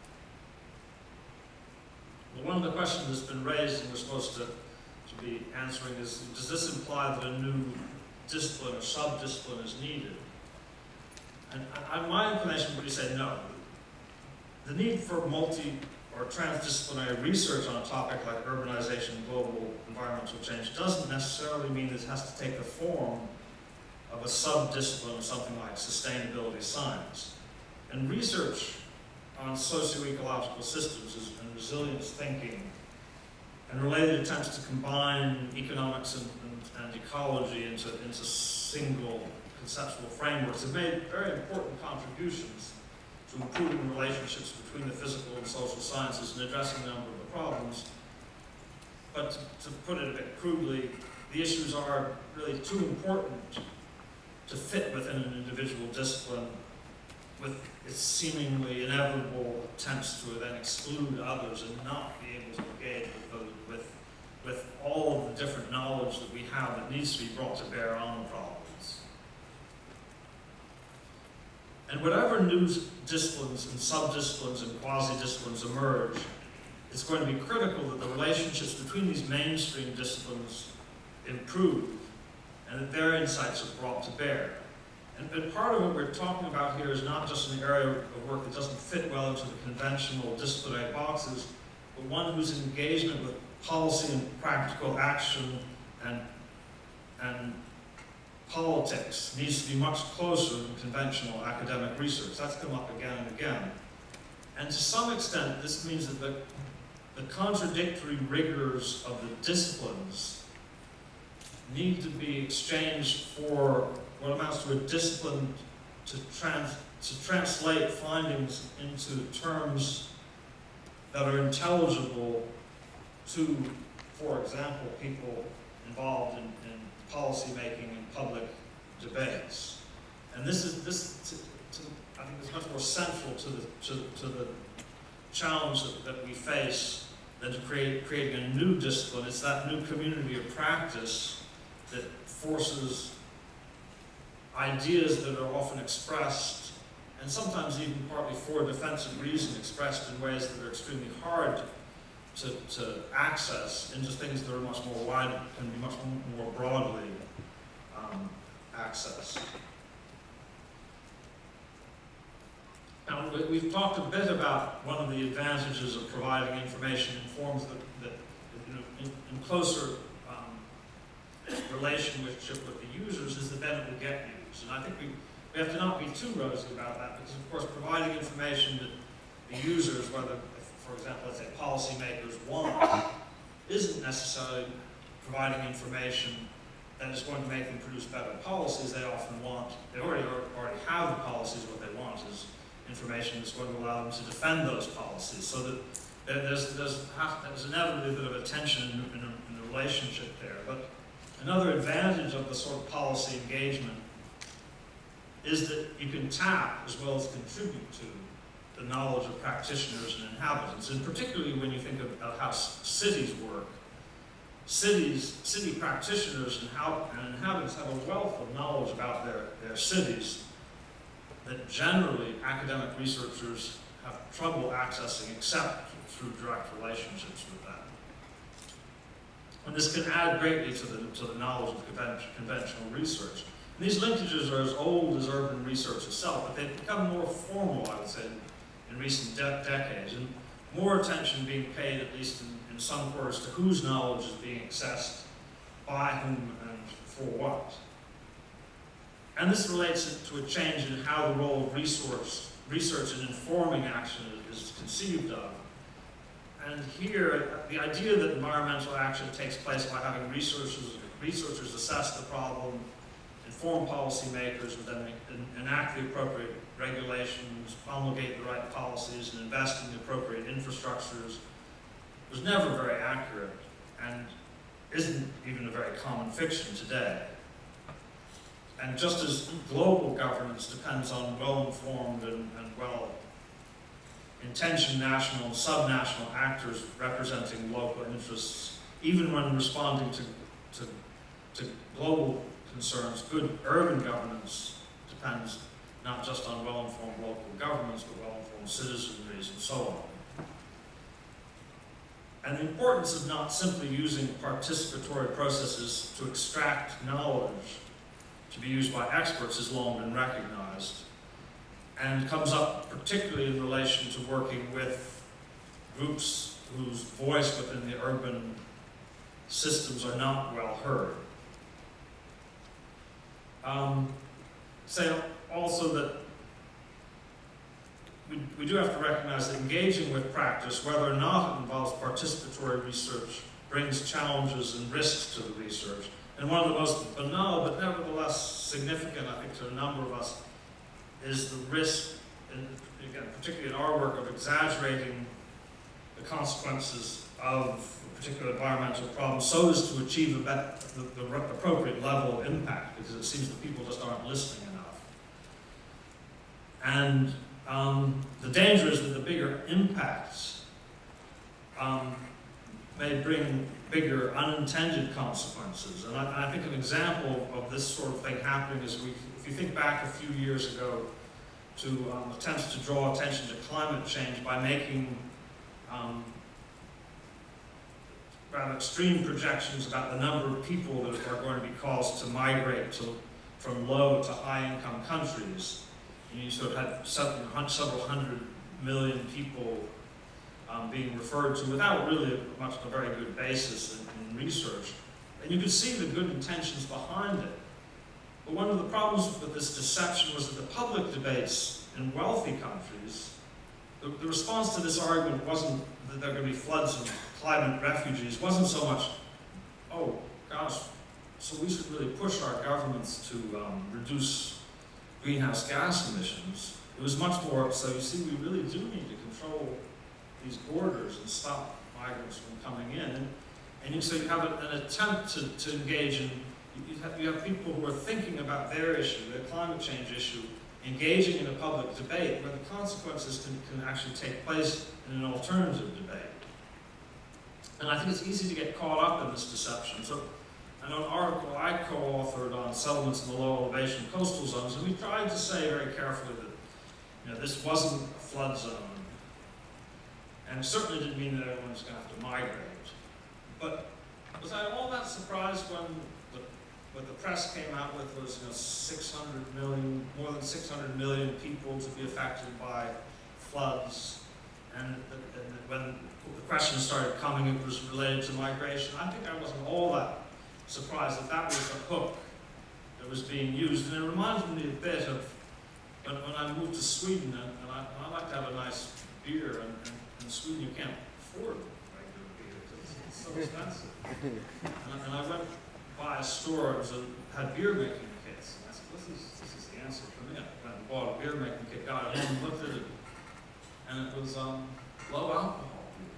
Well, one of the questions that's been raised and we're supposed to be answering is, does this imply that a new discipline or sub-discipline is needed? And my inclination would be to say no. The need for multi- or transdisciplinary research on a topic like urbanization and global environmental change doesn't necessarily mean it has to take the form of a sub-discipline of something like sustainability science. And research on socio-ecological systems and resilience thinking and related attempts to combine economics and ecology into single conceptual frameworks have made very important contributions to improving relationships between the physical and social sciences and addressing a number of the problems. But to put it a bit crudely, the issues are really too important to fit within an individual discipline with its seemingly inevitable attempts to then exclude others and not be able to engage with all of the different knowledge that we have that needs to be brought to bear on the problems. And whatever new disciplines and sub-disciplines and quasi-disciplines emerge, it's going to be critical that the relationships between these mainstream disciplines improve and that their insights are brought to bear. And part of what we're talking about here is not just an area of work that doesn't fit well into the conventional disciplinary boxes, but one whose engagement with policy and practical action and politics needs to be much closer than conventional academic research. That's come up again and again. And to some extent, this means that the contradictory rigors of the disciplines need to be exchanged for what amounts to a discipline to translate findings into terms that are intelligible to, for example, people involved in policy making and public debates. And this I think is much more central to the challenge that we face than to creating a new discipline. It's that new community of practice that forces ideas that are often expressed, and sometimes even partly for a defensive reason, expressed in ways that are extremely hard to access, into things that are much more wide, can be much more broadly accessed. Now, we've talked a bit about one of the advantages of providing information in forms that in closer relationship with the users is that then it will get used. And I think we have to not be too rosy about that, because of course providing information that the users, whether, for example, let's say policymakers want, isn't necessarily providing information that is going to make them produce better policies. They often want, they already have the policies. What they want is information that's going to allow them to defend those policies, so that there's inevitably a bit of a tension in the relationship there. But another advantage of the sort of policy engagement is that you can tap as well as contribute to the knowledge of practitioners and inhabitants, and particularly when you think of how cities work. City practitioners and inhabitants have a wealth of knowledge about their cities that generally academic researchers have trouble accessing except through direct relationships with them. And this can add greatly to the knowledge of conventional research. And these linkages are as old as urban research itself, but they've become more formal, I would say, in recent decades. And more attention being paid, at least in some quarters, to whose knowledge is being accessed, by whom, and for what. And this relates to a change in how the role of research in informing action is conceived of. And here, the idea that environmental action takes place by having researchers assess the problem, inform policymakers, and then enact the appropriate regulations, promulgate the right policies, and invest in the appropriate infrastructures was never very accurate and isn't even a very common fiction today. And just as global governance depends on well-informed and well-intentioned national and subnational actors representing local interests, even when responding to global concerns, good urban governance depends not just on well-informed local governments, but well-informed citizenries and so on. And the importance of not simply using participatory processes to extract knowledge to be used by experts has long been recognized, and comes up particularly in relation to working with groups whose voice within the urban systems are not well heard. Say also that we do have to recognize that engaging with practice, whether or not it involves participatory research, brings challenges and risks to the research. And one of the most banal, but nevertheless significant, I think, to a number of us, is the risk, again, particularly in our work, of exaggerating the consequences of a particular environmental problem so as to achieve the appropriate level of impact, because it seems that people just aren't listening enough. And the danger is that the bigger impacts may bring bigger unintended consequences. And I think an example of this sort of thing happening is if you think back a few years ago to attempts to draw attention to climate change by making rather extreme projections about the number of people that are going to be caused to migrate from low to high income countries. And you sort of had several hundred million people being referred to without really much of a very good basis in research. And you could see the good intentions behind it. But one of the problems with this deception was that the public debates in wealthy countries, the response to this argument wasn't that there are going to be floods of climate refugees, wasn't so much, oh gosh, so we should really push our governments to reduce greenhouse gas emissions. It was much more, so you see, we really do need to control these borders and stop migrants from coming in. And so you have an attempt to engage in, you have people who are thinking about their issue, their climate change issue, engaging in a public debate where the consequences can actually take place in an alternative debate. And I think it's easy to get caught up in this deception. So I know an article I co-authored on settlements in the low elevation coastal zones, and we tried to say very carefully that this wasn't a flood zone. And it certainly didn't mean that everyone's going to have to migrate. But was I all that surprised when what the press came out with was 600 million, more than 600 million people to be affected by floods, and when the question started coming, it was related to migration. I think I wasn't all that surprised that that was the hook that was being used. And it reminded me a bit of when I moved to Sweden, and I like to have a nice beer, and in Sweden you can't afford regular beer because it's so expensive. And I went by a store that had beer making kits, and I said, this is the answer for me. I went and bought a beer making kit, got it home, and looked at it, and it was low alcohol beer.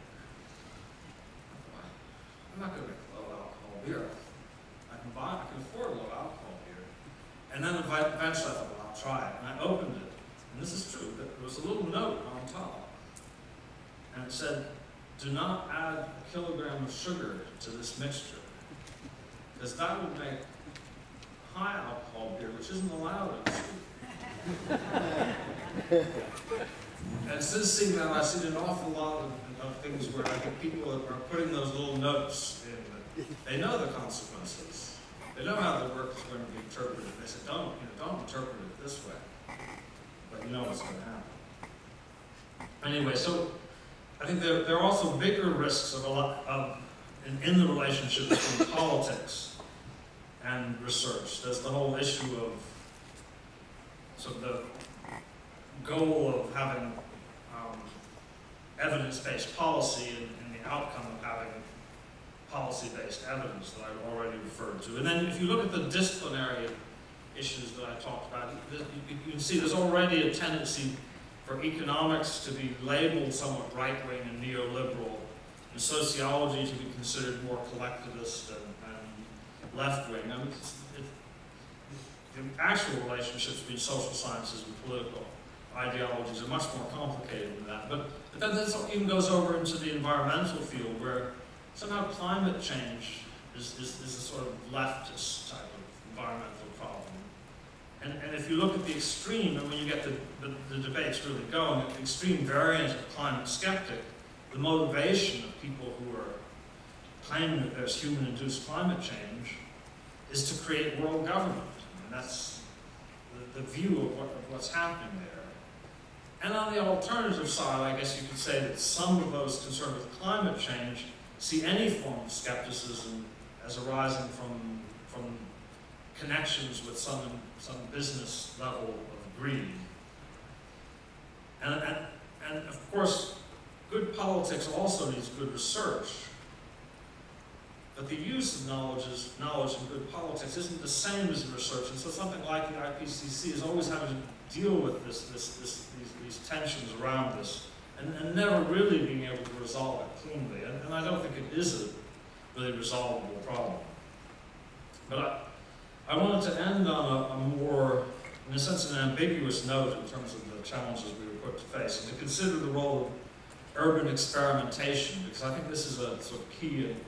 I'm not going to make low alcohol beer. I can afford low alcohol beer. And then eventually I thought, well, I'll try it. And I opened it. And this is true, but there was a little note on top. And it said, do not add a kilogram of sugar to this mixture, because that would make high alcohol beer, which isn't allowed in Sweden. And since seeing that, I've seen an awful lot of things where I think people are putting those little notes in. They know the consequences. They know how the work is going to be interpreted. They say, don't interpret it this way. But you know what's going to happen. Anyway, so I think there are also bigger risks in the relationship between politics and research. There's the whole issue of sort of the goal of having evidence-based policy and the outcome of having policy-based evidence that I've already referred to. And then if you look at the disciplinary issues that I talked about, you can see there's already a tendency for economics to be labeled somewhat right-wing and neoliberal, and sociology to be considered more collectivist and left-wing. I mean, the actual relationships between social sciences and political ideologies are much more complicated than that. But then this even goes over into the environmental field, where somehow climate change is a sort of leftist type of environmental problem. And if you look at the extreme, and when you get the debates really going, at the extreme variant of climate skeptic, the motivation of people who are claiming that there's human-induced climate change is to create world government. And that's the view of what's happening there. And on the alternative side, I guess you could say that some of those concerned with climate change see any form of skepticism as arising from connections with some business level of greed. And of course, good politics also needs good research. But the use of knowledge in good politics isn't the same as research. And so something like the IPCC is always having to deal with these tensions around this, and never really being able to resolve it cleanly. And I don't think it is a really resolvable problem. But I wanted to end on a more, in a sense, an ambiguous note in terms of the challenges we were put to face, and to consider the role of urban experimentation, because I think this is a sort of key and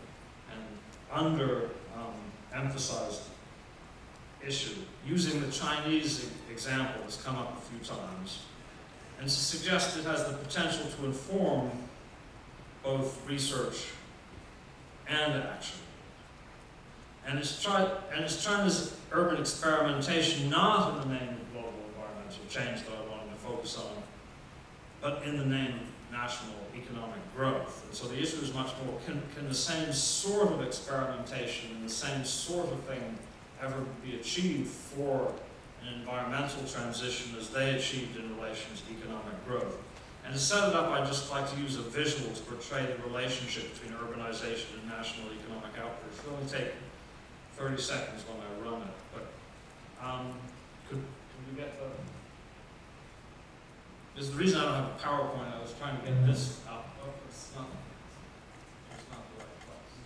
under-emphasized issue. Using the Chinese example has come up a few times, and to suggest it has the potential to inform both research and action. And it's China's urban experimentation, not in the name of global environmental change that I wanted to focus on, but in the name of national economic growth. And so the issue is much more, can the same sort of experimentation and the same sort of thing ever be achieved for an environmental transition as they achieved in relation to economic growth? And to set it up, I'd just like to use a visual to portray the relationship between urbanization and national economic output. It'll only take 30 seconds when I run it, but could we get the... This is the reason I don't have a PowerPoint. I was trying to get this up. Oh, it's not the right place.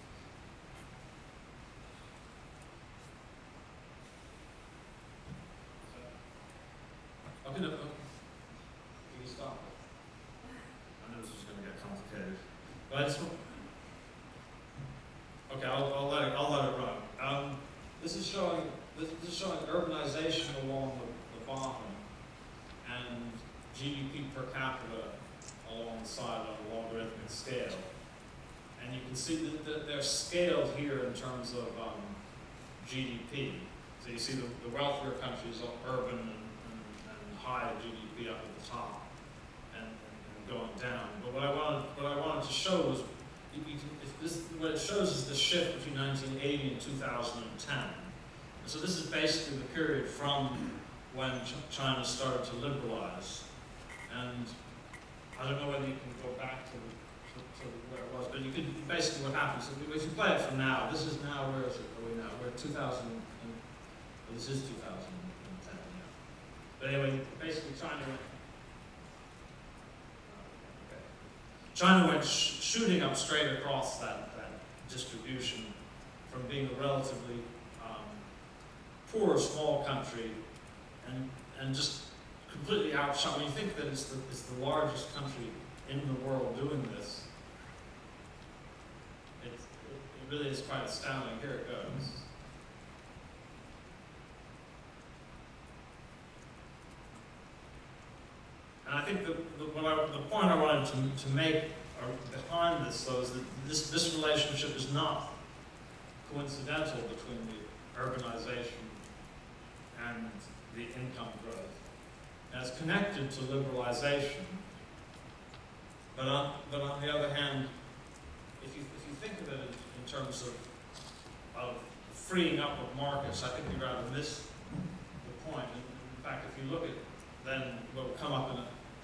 Okay, no, can you stop it? I knew this was going to get complicated. But I just want... Okay, I'll let it run. This is showing urbanization along the bottom and GDP per capita alongside on a logarithmic scale. And you can see that they're scaled here in terms of GDP. So you see the wealthier countries are urban and high GDP up at the top and going down. But what I wanted to show was, what it shows is the shift between 1980 and 2010. And so this is basically the period from when China started to liberalize. And I don't know whether you can go back to where it was, but you could basically what happens if you play it from now. This is now, where is it? Are we now? We're at 2000. Well, this is 2010. Yeah. But anyway, basically China went shooting up straight across that distribution from being a relatively poor, small country, and just completely outshot. When you think that it's the largest country in the world doing this, it really is quite astounding. Here it goes. And I think the point I wanted to make behind this, though, is that this relationship is not coincidental between the urbanization and the income growth. And it's connected to liberalization, But on the other hand, if you think of it in terms of freeing up of markets, I think you rather miss the point. In fact, if you look at then what will come up in a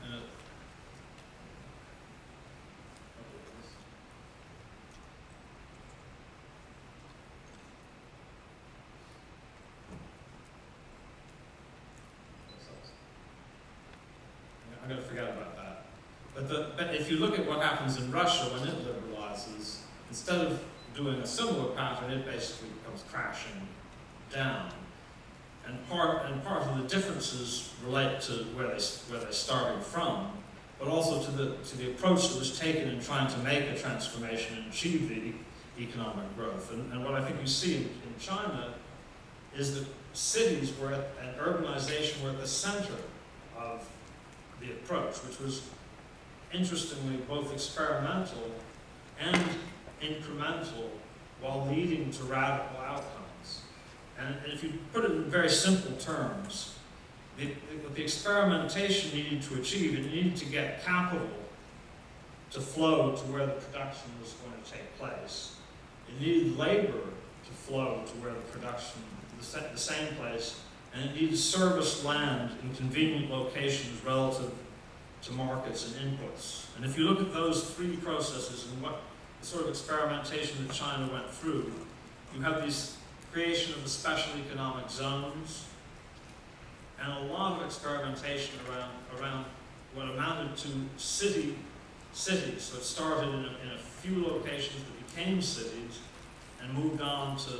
I'm going to forget about that. But if you look at what happens in Russia when it liberalizes, instead of doing a similar pattern, it basically comes crashing down. And part of the differences relate to where they started from, but also to the approach that was taken in trying to make a transformation and achieve the economic growth. And what I think you see in China is that cities and urbanization were at the center of the approach, which was interestingly both experimental and incremental while leading to radical outcomes. And if you put it in very simple terms, the experimentation needed to achieve, it needed to get capital to flow to where the production was going to take place. It needed labor to flow to where the production, the same place, and it needed service land in convenient locations relative to markets and inputs. And if you look at those three processes and what the sort of experimentation that China went through, you have these creation of the special economic zones and a lot of experimentation around what amounted to cities. So it started in a few locations that became cities and moved on to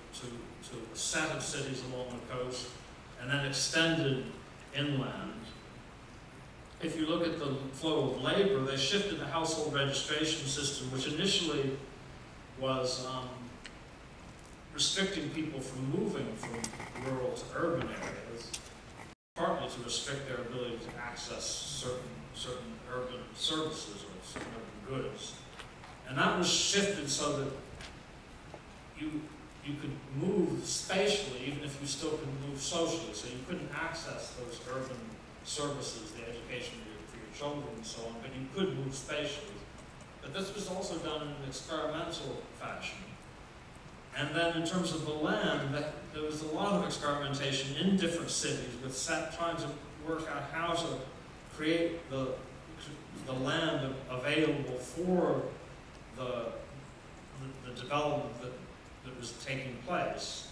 a set of cities along the coast and then extended inland. If you look at the flow of labor, they shifted the household registration system, which initially was restricting people from moving from rural to urban areas, partly to restrict their ability to access certain urban services or certain urban goods. And that was shifted so that you could move spatially, even if you still couldn't move socially. So you couldn't access those urban services, the education for your children and so on, but you could move spatially. But this was also done in an experimental fashion. And then in terms of the land, there was a lot of experimentation in different cities with trying to work out how to create the land available for the development that was taking place.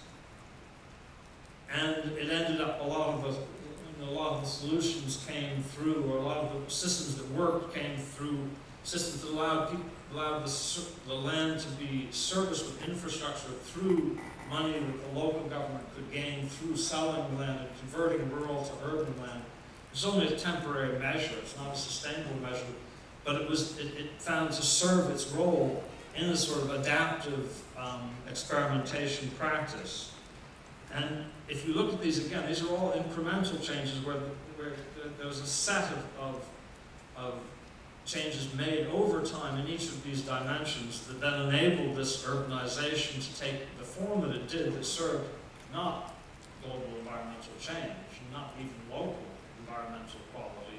And it ended up a lot of the solutions came through, or a lot of the systems that worked came through systems that allowed the land to be serviced with infrastructure through money that the local government could gain through selling land and converting rural to urban land. It's only a temporary measure, it's not a sustainable measure, but it found to serve its role in a sort of adaptive experimentation practice. And if you look at these again, these are all incremental changes where there was a set of changes made over time in each of these dimensions that then enabled this urbanization to take the form that it did, that served not global environmental change, not even local environmental quality,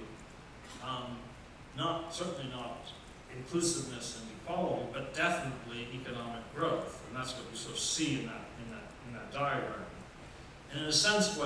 certainly not inclusiveness and equality, but definitely economic growth. And that's what you sort of see in that diagram. And in a sense,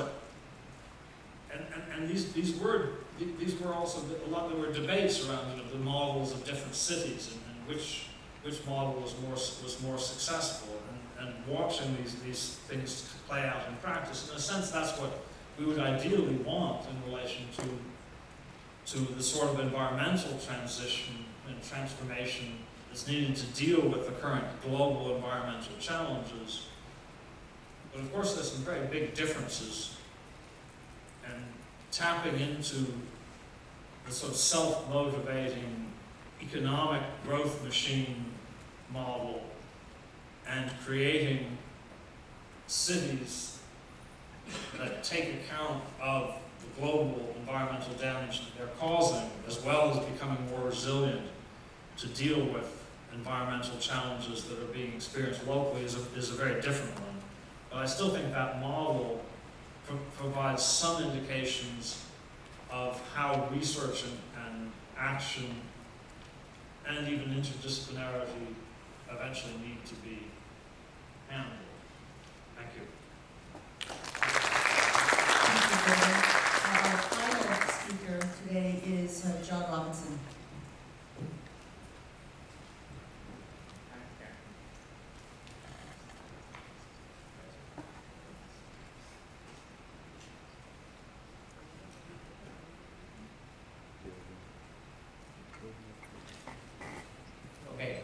these were also a lot. There were debates around the models of different cities and which model was more successful. And watching these things play out in practice, in a sense, that's what we would ideally want in relation to the sort of environmental transition and transformation that's needed to deal with the current global environmental challenges. But of course, there's some very big differences, and tapping into the sort of self-motivating economic growth machine model and creating cities that take account of the global environmental damage that they're causing, as well as becoming more resilient to deal with environmental challenges that are being experienced locally is a very different one. But I still think that model provides some indications of how research and action and even interdisciplinarity eventually need to be handled. Thank you. Thank you, David. Our final speaker today is John Robinson. Okay,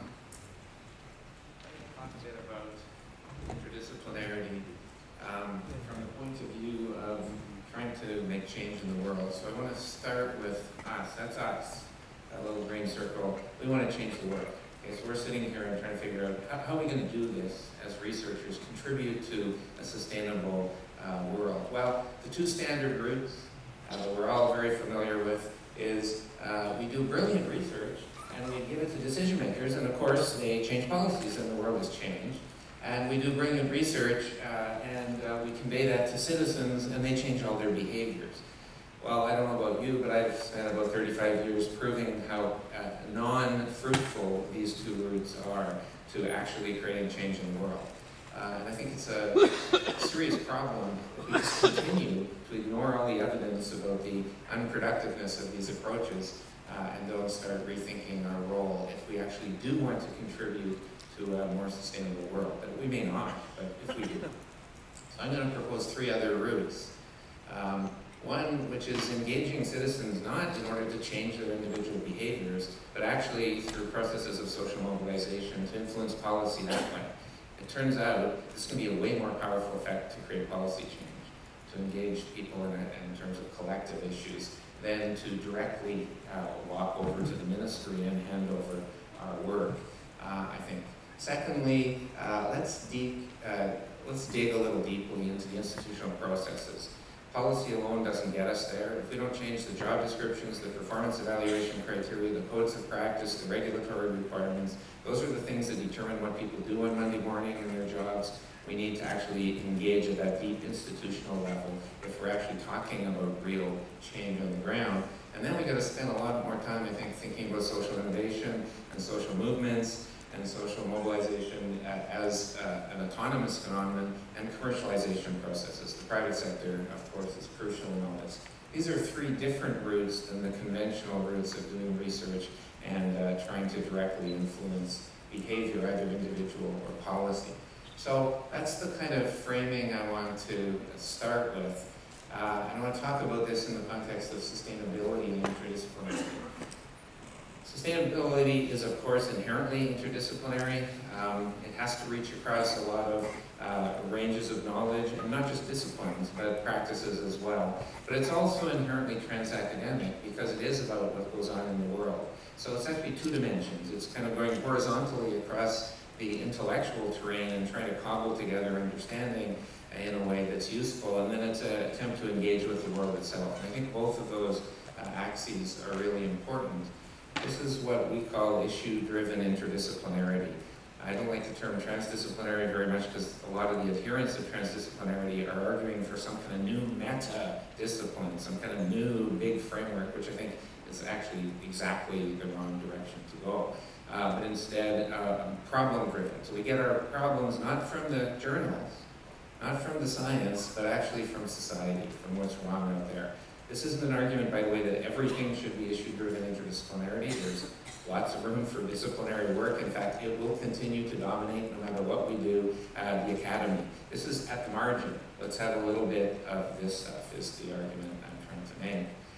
talk a bit about interdisciplinarity from the point of view of trying to make change in the world. So I want to start with us. That's us, that little green circle. We want to change the world. Okay, so we're sitting here and trying to figure out how are we going to do this as researchers, contribute to a sustainable world. Well, the two standard routes that we're all very familiar with is we do brilliant research and we give it to decision makers, and of course they change policies and the world has changed. And we do brilliant research and we convey that to citizens and they change all their behaviors. Well, I don't know about you, but I've spent about 35 years proving how non-fruitful these two routes are to actually creating change in the world. And I think it's a serious problem if we just continue to ignore all the evidence about the unproductiveness of these approaches and don't start rethinking our role if we actually do want to contribute to a more sustainable world. But we may not, but if we do. So I'm going to propose three other routes. One, which is engaging citizens not in order to change their individual behaviors, but actually through processes of social mobilization to influence policy that way. It turns out this can be a way more powerful effect to create policy change, to engage people in terms of collective issues, than to directly walk over to the ministry and hand over our work, I think. Secondly, let's dig a little deeply into the institutional processes. Policy alone doesn't get us there. If we don't change the job descriptions, the performance evaluation criteria, the codes of practice, the regulatory requirements, those are the things that determine what people do on Monday morning in their jobs. We need to actually engage at that deep institutional level if we're actually talking about real change on the ground. And then we got to spend a lot more time, I think, thinking about social innovation and social movements and social mobilization as an autonomous phenomenon, and commercialization processes. The private sector, of course, is crucial in all this. These are three different routes than the conventional routes of doing research and trying to directly influence behavior, either individual or policy. So that's the kind of framing I want to start with. And I want to talk about this in the context of sustainability and interdisciplinarity. Sustainability is, of course, inherently interdisciplinary. It has to reach across a lot of ranges of knowledge, and not just disciplines, but practices as well. But it's also inherently transacademic because it is about what goes on in the world. So it's actually two dimensions. It's kind of going horizontally across the intellectual terrain and trying to cobble together understanding in a way that's useful, and then it's an attempt to engage with the world itself. And I think both of those axes are really important. This is what we call issue-driven interdisciplinarity. I don't like the term transdisciplinary very much because a lot of the adherents of transdisciplinarity are arguing for some kind of new meta-discipline, some kind of new big framework, which I think is actually exactly the wrong direction to go. But instead, problem-driven. So we get our problems not from the journals, not from the science, but actually from society, from what's wrong out there. This isn't an argument, by the way, that everything should be issue-driven interdisciplinarity. There's lots of room for disciplinary work. In fact, it will continue to dominate no matter what we do at the academy. This is at the margin. Let's have a little bit of this stuff, is the argument I'm trying to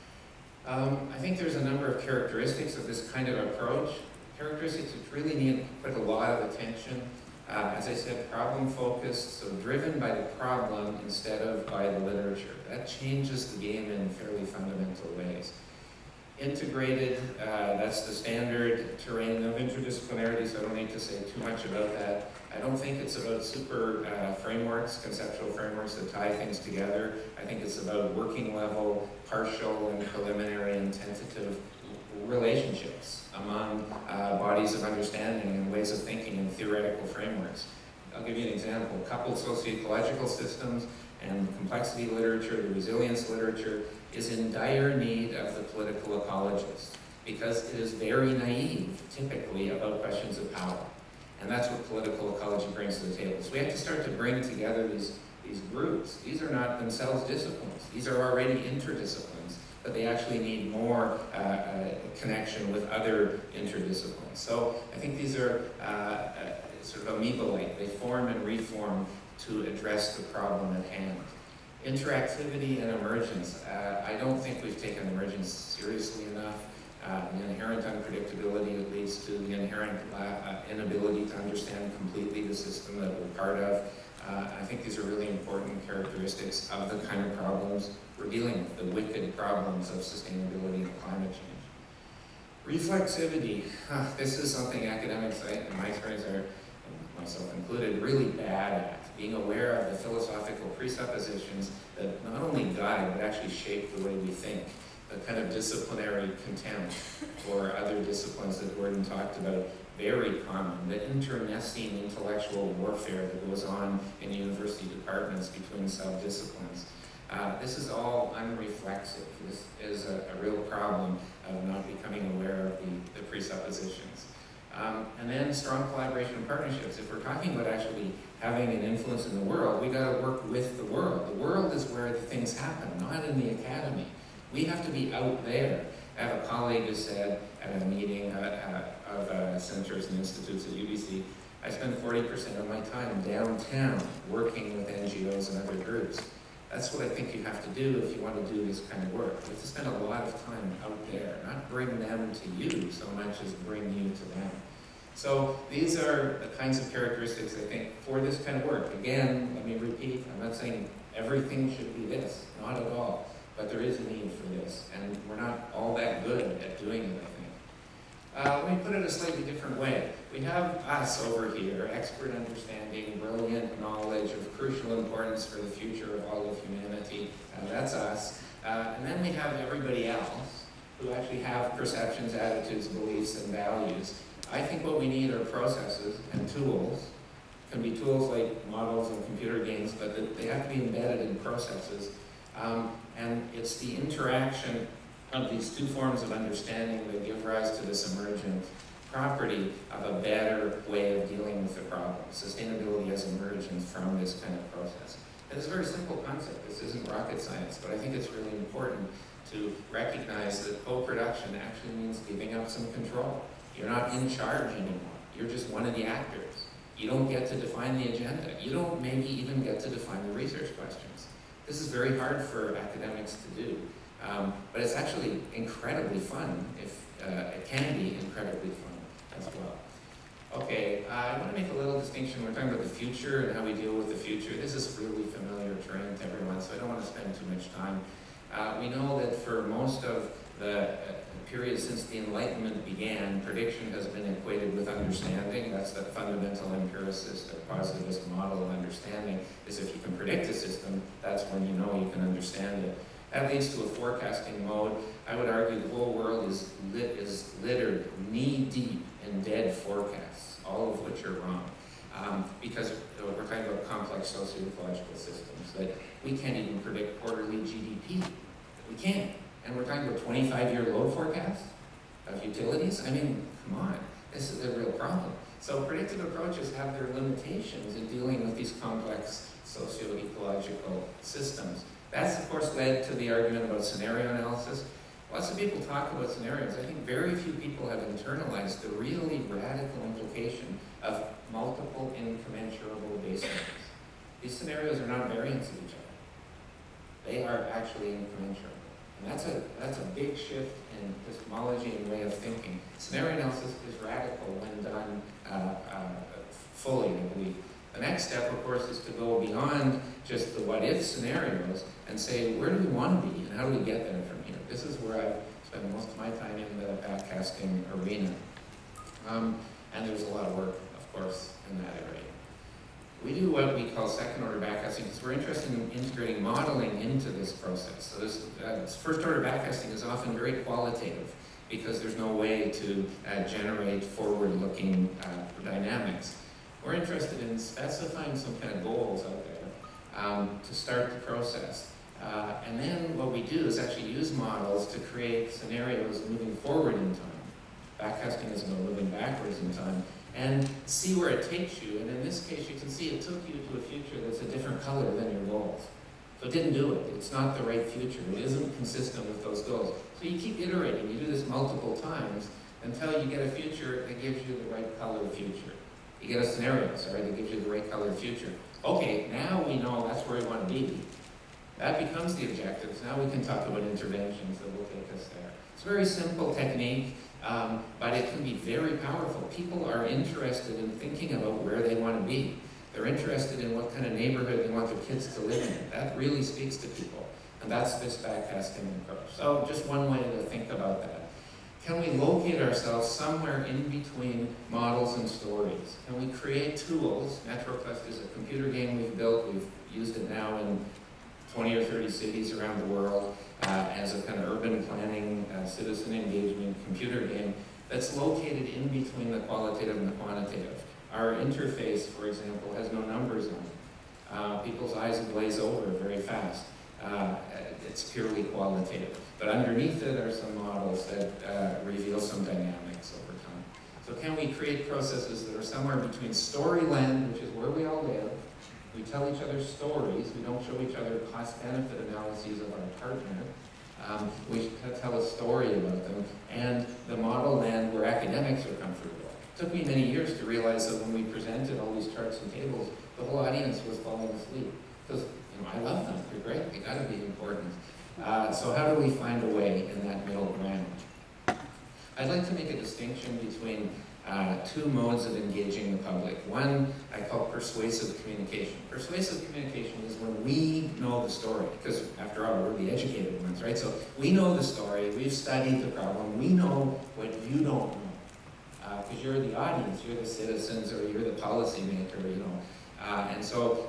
make. I think there's a number of characteristics of this kind of approach. Characteristics which really need quite a lot of attention. As I said, problem-focused, so driven by the problem instead of by the literature. That changes the game in fairly fundamental ways. Integrated, that's the standard terrain of interdisciplinarity, so I don't need to say too much about that. I don't think it's about super frameworks, conceptual frameworks that tie things together. I think it's about working level, partial and preliminary and tentative relationships among bodies of understanding and ways of thinking and theoretical frameworks. I'll give you an example. Coupled socio-ecological systems and complexity literature, the resilience literature, is in dire need of the political ecologist. because it is very naive, typically, about questions of power. And that's what political ecology brings to the table. So we have to start to bring together these groups. These are not themselves disciplines. These are already interdisciplines, but they actually need more connection with other interdisciplines. So I think these are sort of amoeba-like. They form and reform to address the problem at hand. Interactivity and emergence. I don't think we've taken emergence seriously enough. The inherent unpredictability that leads to the inherent inability to understand completely the system that we're part of. I think these are really important characteristics of the kind of problems we're dealing with, the wicked problems of sustainability and climate change. Reflexivity. This is something academics, in my experience, are, myself included, really bad at. Being aware of the philosophical presuppositions that not only guide, but actually shape the way we think. The kind of disciplinary contempt for other disciplines that Gordon talked about, very common. The internecine intellectual warfare that goes on in university departments between sub-disciplines. This is all unreflexive. This is a real problem of not becoming aware of the presuppositions. And then strong collaboration and partnerships. If we're talking about actually having an influence in the world, we got to work with the world. The world is where the things happen, not in the academy. We have to be out there. I have a colleague who said at a meeting of centers and institutes at UBC, I spend 40% of my time downtown working with NGOs and other groups. That's what I think you have to do if you want to do this kind of work. You have to spend a lot of time out there, not bring them to you so much as bring you to them. So these are the kinds of characteristics, I think, for this kind of work. Again, let me repeat, I'm not saying everything should be this, not at all. But there is a need for this, and we're not all that good at doing it, I think. Let me put it a slightly different way. We have us over here, expert understanding, brilliant knowledge of crucial importance for the future of all of humanity. That's us. And then we have everybody else who actually have perceptions, attitudes, beliefs, and values. I think what we need are processes and tools. It can be tools like models and computer games, but they have to be embedded in processes. And it's the interaction of these two forms of understanding that give rise to this emergent property of a better way of dealing with the problem. Sustainability has emerged from this kind of process. And it's a very simple concept. This isn't rocket science, but I think it's really important to recognize that co-production actually means giving up some control. You're not in charge anymore. You're just one of the actors. You don't get to define the agenda. You don't maybe even get to define the research questions. This is very hard for academics to do, but it's actually incredibly fun. It can be incredibly fun as well. Okay, I want to make a little distinction. We're talking about the future and how we deal with the future. This is really familiar terrain to everyone, so I don't want to spend too much time. We know that for most of the period since the Enlightenment began, prediction has been equated with understanding. That's the fundamental empiricist or positivist model of understanding, is if you can predict a system, that's when you know you can understand it. That leads to a forecasting mode. I would argue the whole world is littered knee-deep in dead forecasts, all of which are wrong. Because we're talking about complex socio-ecological systems, that we can't even predict quarterly GDP. We can't. And we're talking about 25-year load forecast of utilities? I mean, come on, this is a real problem. So predictive approaches have their limitations in dealing with these complex socio-ecological systems. That's, of course, led to the argument about scenario analysis. Lots of people talk about scenarios. I think very few people have internalized the really radical implication of multiple incommensurable baselines. These scenarios are not variants of each other. They are actually incommensurable. And that's a big shift in epistemology and way of thinking. Scenario analysis is radical when done fully, I believe. The next step, of course, is to go beyond just the what-if scenarios and say, where do we want to be and how do we get there from here? This is where I spend most of my time in the backcasting arena. And there's a lot of work, of course, in that area. We do what we call second-order backcasting because we're interested in integrating modeling into this process. So this first-order backcasting is often very qualitative because there's no way to generate forward-looking dynamics. We're interested in specifying some kind of goals out there to start the process. And then what we do is actually use models to create scenarios moving forward in time. Backcasting is about moving backwards in time, and see where it takes you. And in this case, you can see it took you to a future that's a different color than your goals. So it didn't do it. It's not the right future. It isn't consistent with those goals. So you keep iterating. You do this multiple times until you get a future that gives you the right color future. You get a scenario, that gives you the right color future. Okay, now we know that's where we want to be. That becomes the objectives. Now we can talk about interventions that will take us there. It's a very simple technique, but it can be very powerful. People are interested in thinking about where they want to be. They're interested in what kind of neighborhood they want their kids to live in. That really speaks to people. And that's this backcasting approach. So just one way to think about that. Can we locate ourselves somewhere in between models and stories? Can we create tools? MetroQuest is a computer game we've built. We've used it now in 20 or 30 cities around the world as a kind of urban planning, citizen engagement computer game that's located in between the qualitative and the quantitative. Our interface, for example, has no numbers on it. People's eyes glaze over very fast. It's purely qualitative. But underneath it are some models that reveal some dynamics over time. So can we create processes that are somewhere between storyland, which is where we all live, we tell each other stories, we don't show each other cost-benefit analyses of our partner, we tell a story about them, and the model land where academics are comfortable. It took me many years to realize that when we presented all these charts and tables, the whole audience was falling asleep. Because I love them, they're great, they gotta be important. So how do we find a way in that middle ground? I'd like to make a distinction between two modes of engaging the public. One I call persuasive communication. Persuasive communication is when we know the story, because after all, we're the educated ones, right? So we know the story, we've studied the problem, we know what you don't know. Because you're the audience, you're the citizens, or you're the policymaker, and so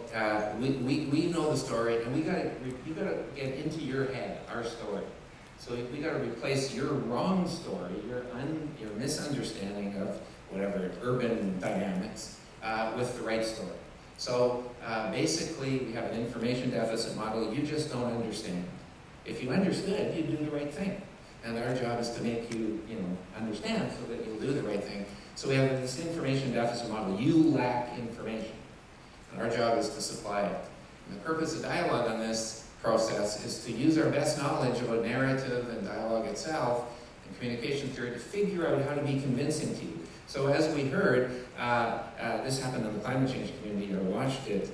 we know the story, and you gotta get into your head, our story. So we got to replace your wrong story, your misunderstanding of whatever urban dynamics with the right story. So basically, we have an information deficit model. You just don't understand. If you understood, you'd do the right thing. And our job is to make you, understand so that you'll do the right thing. So we have this information deficit model. You lack information, and our job is to supply it. And the purpose of dialogue on this process is to use our best knowledge about narrative and dialogue itself and communication theory to figure out how to be convincing to you. So as we heard, this happened in the climate change community, I watched it,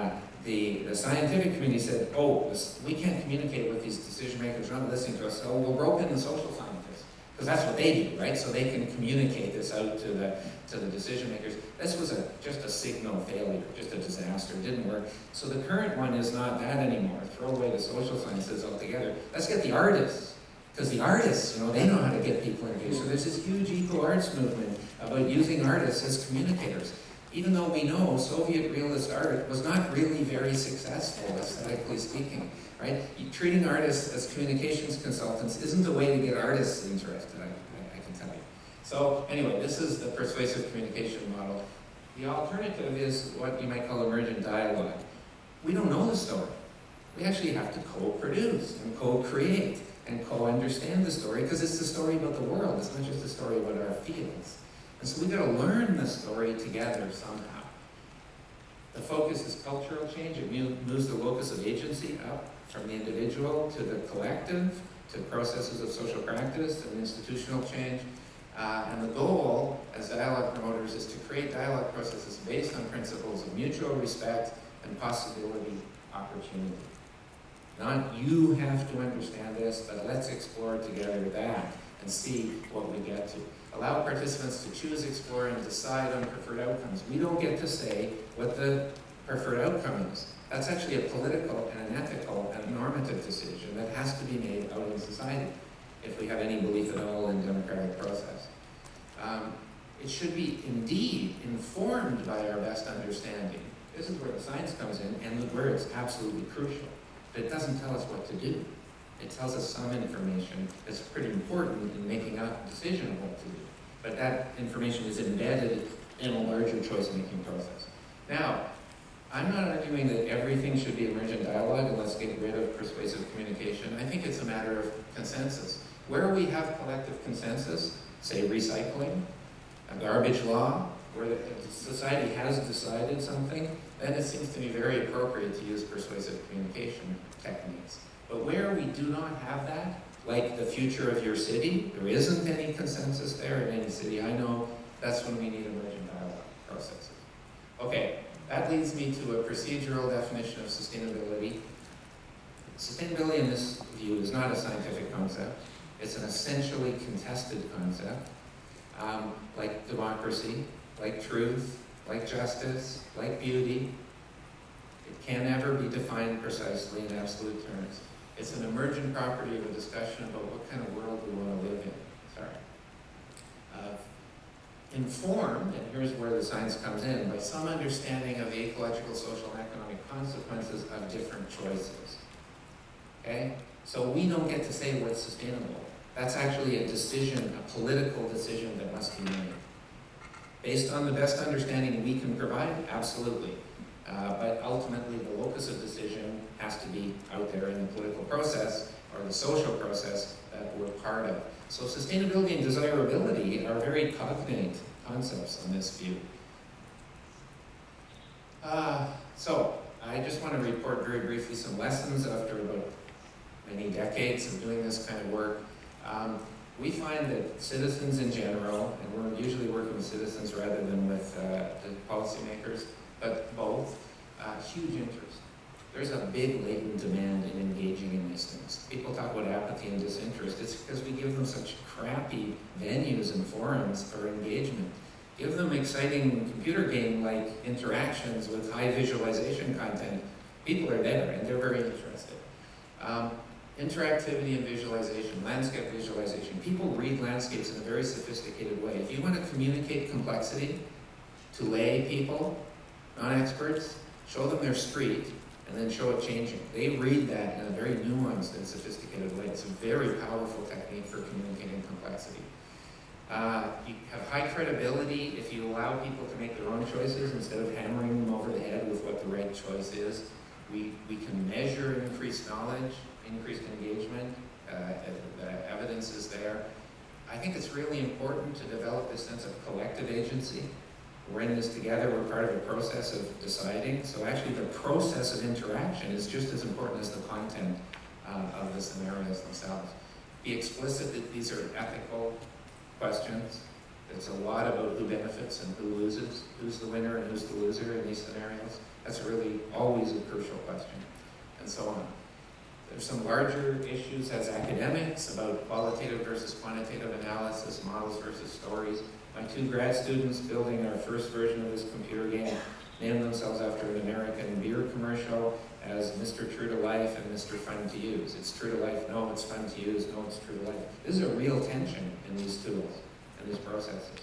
the scientific community said, we can't communicate with these decision makers, they're not listening to us, so we'll rope in the social scientists, because that's what they do, right? So they can communicate this out to the decision makers. This was just a signal failure, just a disaster, it didn't work. So the current one is not that anymore. Throw away the social sciences altogether. Let's get the artists, because the artists, they know how to get people engaged. So there's this huge eco-arts movement about using artists as communicators. Even though we know Soviet realist art was not really very successful, aesthetically speaking, right? Treating artists as communications consultants isn't the way to get artists interested, I can tell you. So anyway, this is the persuasive communication model. The alternative is what you might call emergent dialogue. We don't know the story. We actually have to co-produce and co-create and co-understand the story, because it's the story about the world. It's not just a story about our fields. And so we've got to learn the story together somehow. The focus is cultural change. It moves the locus of agency up from the individual to the collective, to processes of social practice and institutional change. And the goal, as dialogue promoters, is to create dialogue processes based on principles of mutual respect and possibility, opportunity. Not you have to understand this, but let's explore together that and see what we get to. Allow participants to choose, explore, and decide on preferred outcomes. We don't get to say what the preferred outcome is. That's actually a political and an ethical and normative decision that has to be made out in society if we have any belief at all in democratic process. It should be indeed informed by our best understanding. This is where the science comes in and where it's absolutely crucial. But it doesn't tell us what to do. It tells us some information that's pretty important in making a decision of what to do. But that information is embedded in a larger choice-making process. Now, I'm not arguing that everything should be emergent dialogue and let's get rid of persuasive communication. I think it's a matter of consensus. Where we have collective consensus, say recycling, a garbage law, where the society has decided something, then it seems to me very appropriate to use persuasive communication techniques. But where we do not have that, like the future of your city, there isn't any consensus there in any city I know, that's when we need emergent dialogue processes. Okay, that leads me to a procedural definition of sustainability. Sustainability in this view is not a scientific concept. It's an essentially contested concept, like democracy, like truth, like justice, like beauty. It can never be defined precisely in absolute terms. It's an emergent property of a discussion about what kind of world we want to live in. Informed, and here's where the science comes in, by some understanding of the ecological, social, and economic consequences of different choices. Okay? So we don't get to say what's sustainable. That's actually a decision, a political decision that must be made. Based on the best understanding we can provide, absolutely. But ultimately, the locus of decision has to be out there in the political process or the social process that we're part of. So sustainability and desirability are very cognate concepts on this view. So I just want to report very briefly some lessons after about many decades of doing this kind of work. We find that citizens in general, and we're usually working with citizens rather than with the policymakers, but both, huge interest. There's a big latent demand in engaging in these things. People talk about apathy and disinterest. It's because we give them such crappy venues and forums for engagement. Give them exciting computer game-like interactions with high visualization content. People are there and they're very interested. Interactivity and visualization, landscape visualization. People read landscapes in a very sophisticated way. If you want to communicate complexity to lay people, non-experts, show them their street and then show it changing. They read that in a very nuanced and sophisticated way. It's a very powerful technique for communicating complexity. You have high credibility if you allow people to make their own choices instead of hammering them over the head with what the right choice is. We can measure increased knowledge, increased engagement, the evidence is there. I think it's really important to develop this sense of collective agency. We're in this together, we're part of a process of deciding. So actually the process of interaction is just as important as the content of the scenarios themselves. Be explicit that these are ethical questions. It's a lot about who benefits and who loses, who's the winner and who's the loser in these scenarios. That's really always a crucial question, and so on. There's some larger issues as academics about qualitative versus quantitative analysis, models versus stories. My two grad students building our first version of this computer game named themselves after an American beer commercial as Mr. True to Life and Mr. Fun to Use. It's true to life, no, it's fun to use, no, it's true to life. This is a real tension in these tools and these processes.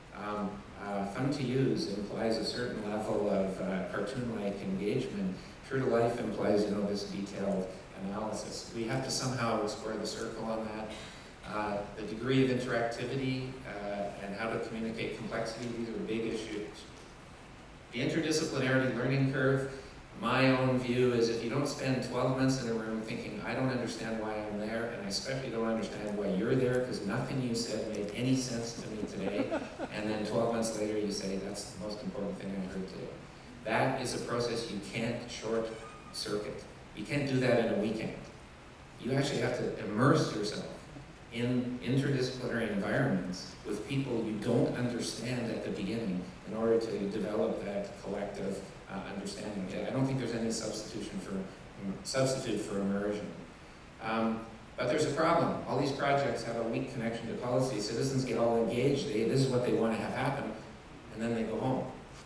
Fun to use implies a certain level of cartoon-like engagement. True to life implies, this detailed analysis. We have to somehow square the circle on that. The degree of interactivity and how to communicate complexity, these are big issues. The interdisciplinarity learning curve, my own view is if you don't spend 12 months in a room thinking, I don't understand why I'm there, and I especially don't understand why you're there, because nothing you said made any sense to me today, and then 12 months later you say, that's the most important thing I heard today. That is a process you can't short circuit. You can't do that in a weekend. You actually have to immerse yourself in interdisciplinary environments with people you don't understand at the beginning in order to develop that collective understanding. I don't think there's any substitute for immersion. But there's a problem. All these projects have a weak connection to policy. Citizens get all engaged. This is what they want to have happen, and then they go home.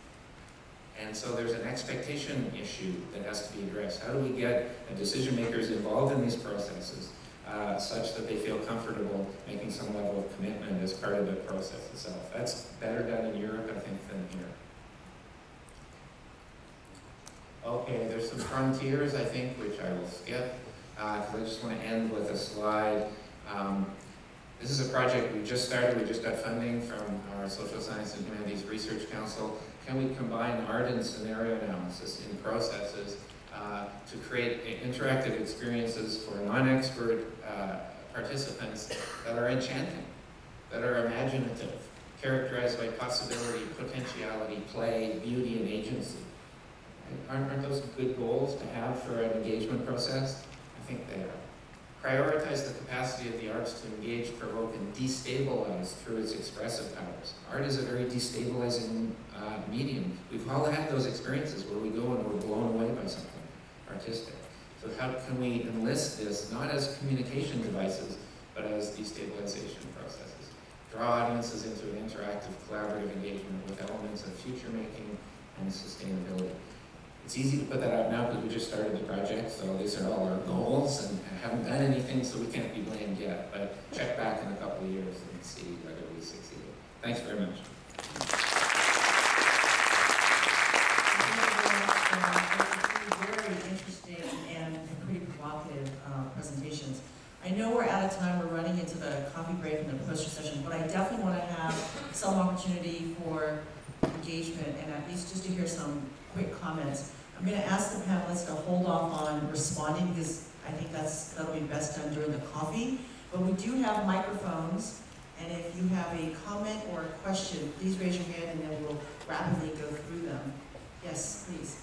And so there's an expectation issue that has to be addressed. How do we get decision makers involved in these processes such that they feel comfortable making some level of commitment as part of the process itself? That's better done in Europe, I think, than here. Okay, there's some frontiers, I think, which I will skip, because I just want to end with a slide. This is a project we just started. We just got funding from our Social Science and Humanities Research Council can we combine art and scenario analysis in processes to create interactive experiences for non-expert participants that are enchanting, that are imaginative, characterized by possibility, potentiality, play, beauty, and agency. Aren't those good goals to have for an engagement process? I think they are. Prioritize the capacity of the arts to engage, provoke, and destabilize through its expressive powers. Art is a very destabilizing medium. We've all had those experiences where we go and we're blown away by something artistic. So how can we enlist this, not as communication devices, but as destabilization processes? Draw audiences into an interactive, collaborative engagement with elements of future making and sustainability. It's easy to put that out now because we just started the project, so these are all our goals, and I haven't done anything, so we can't be blamed yet. But check back in a couple of years and see whether we succeeded. Thanks very much. Very interesting and pretty provocative presentations. I know we're out of time. We're running into the coffee break and the poster session, but I definitely want to have some opportunity for engagement and at least just to hear some quick comments. I'm going to ask the panelists to hold off on responding because I think that'll be best done during the coffee. But we do have microphones, and if you have a comment or a question, please raise your hand and then we'll rapidly go through them. Yes, please.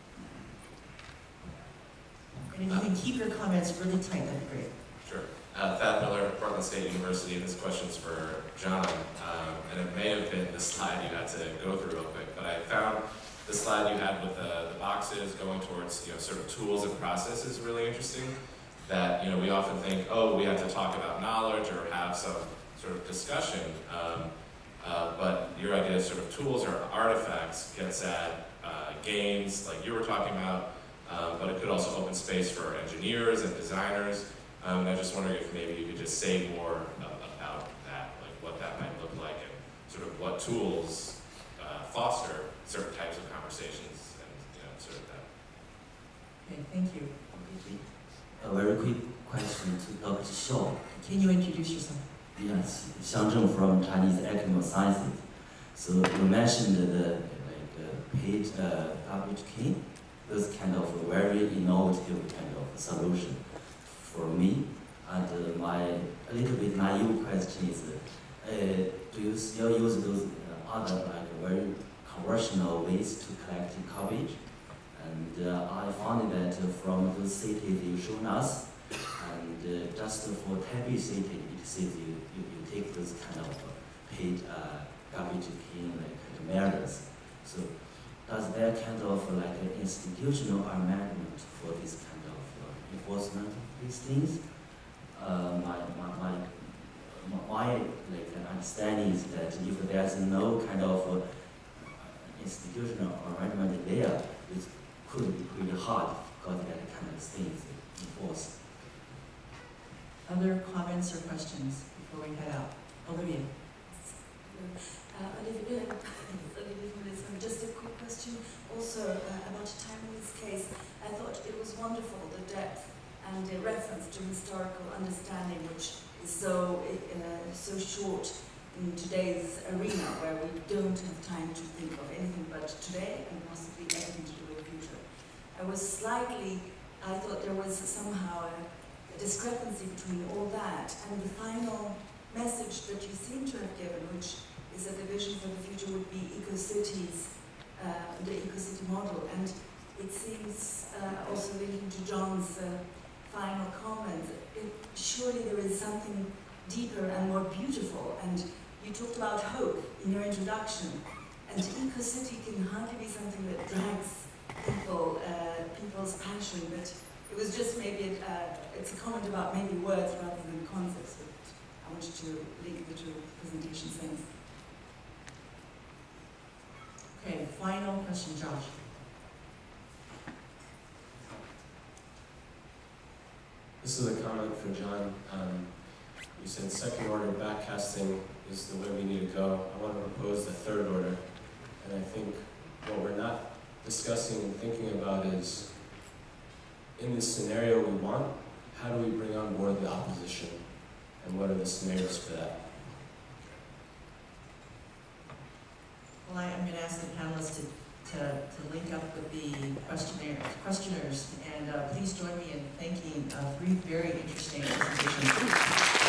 And if you can keep your comments really tight, that'd be great. Sure. Thad Miller, Portland State University. This question's for John, and it may have been the slide you had to go through real quick, but I found the slide you had with the boxes going towards sort of tools and processes really interesting. That we often think, oh, we have to talk about knowledge or have some sort of discussion, but your idea of sort of tools or artifacts gets at games like you were talking about, but it could also open space for engineers and designers. And I just wondering if maybe you could just say more about that, like what that might look like and sort of what tools foster certain types of conversations and sort of that. Okay, thank you. A very quick question to Dr. Xiao. Can you introduce yourself? Yes, Xiang Zheng from Chinese Academy of Sciences. So you mentioned the paid garbage can. This kind of a very innovative kind of solution for me. And my a little bit naive question is, do you still use those other very conventional ways to collect garbage? And I found that from the cities you've shown us, and just for Taipei City, it says you take this kind of paid garbage can like measures. So does there kind of like an institutional amendment for this kind of enforcement of these things? My understanding is that if there's no kind of institutional arrangement there, it could be pretty hard to get that kind of things enforced. Other comments or questions before we head out? Olivia. Olivia Wilson, just a quick question also about a Taiwanese case. I thought it was wonderful, the depth and the reference to historical understanding, which is so short in today's arena where we don't have time to think of anything but today and possibly anything to do with the future. I thought there was somehow a discrepancy between all that and the final message that you seem to have given, which is that the vision for the future would be eco-cities, the eco-city model. And it seems, also linking to John's final comments, surely there is something deeper and more beautiful. And you talked about hope in your introduction. And eco-city can hardly be something that drags people's passion, but it was just maybe, it's a comment about maybe words rather than concepts, but I wanted to link the two presentations. Thanks. Okay, final question, Josh. This is a comment for John. You said second order backcasting is the way we need to go. I want to propose the third order. And I think what we're not discussing and thinking about is, in this scenario we want, how do we bring on board the opposition? And what are the scenarios for that? Well, I'm going to ask the panelists to link up with the questioners, and please join me in thanking three very interesting presentations.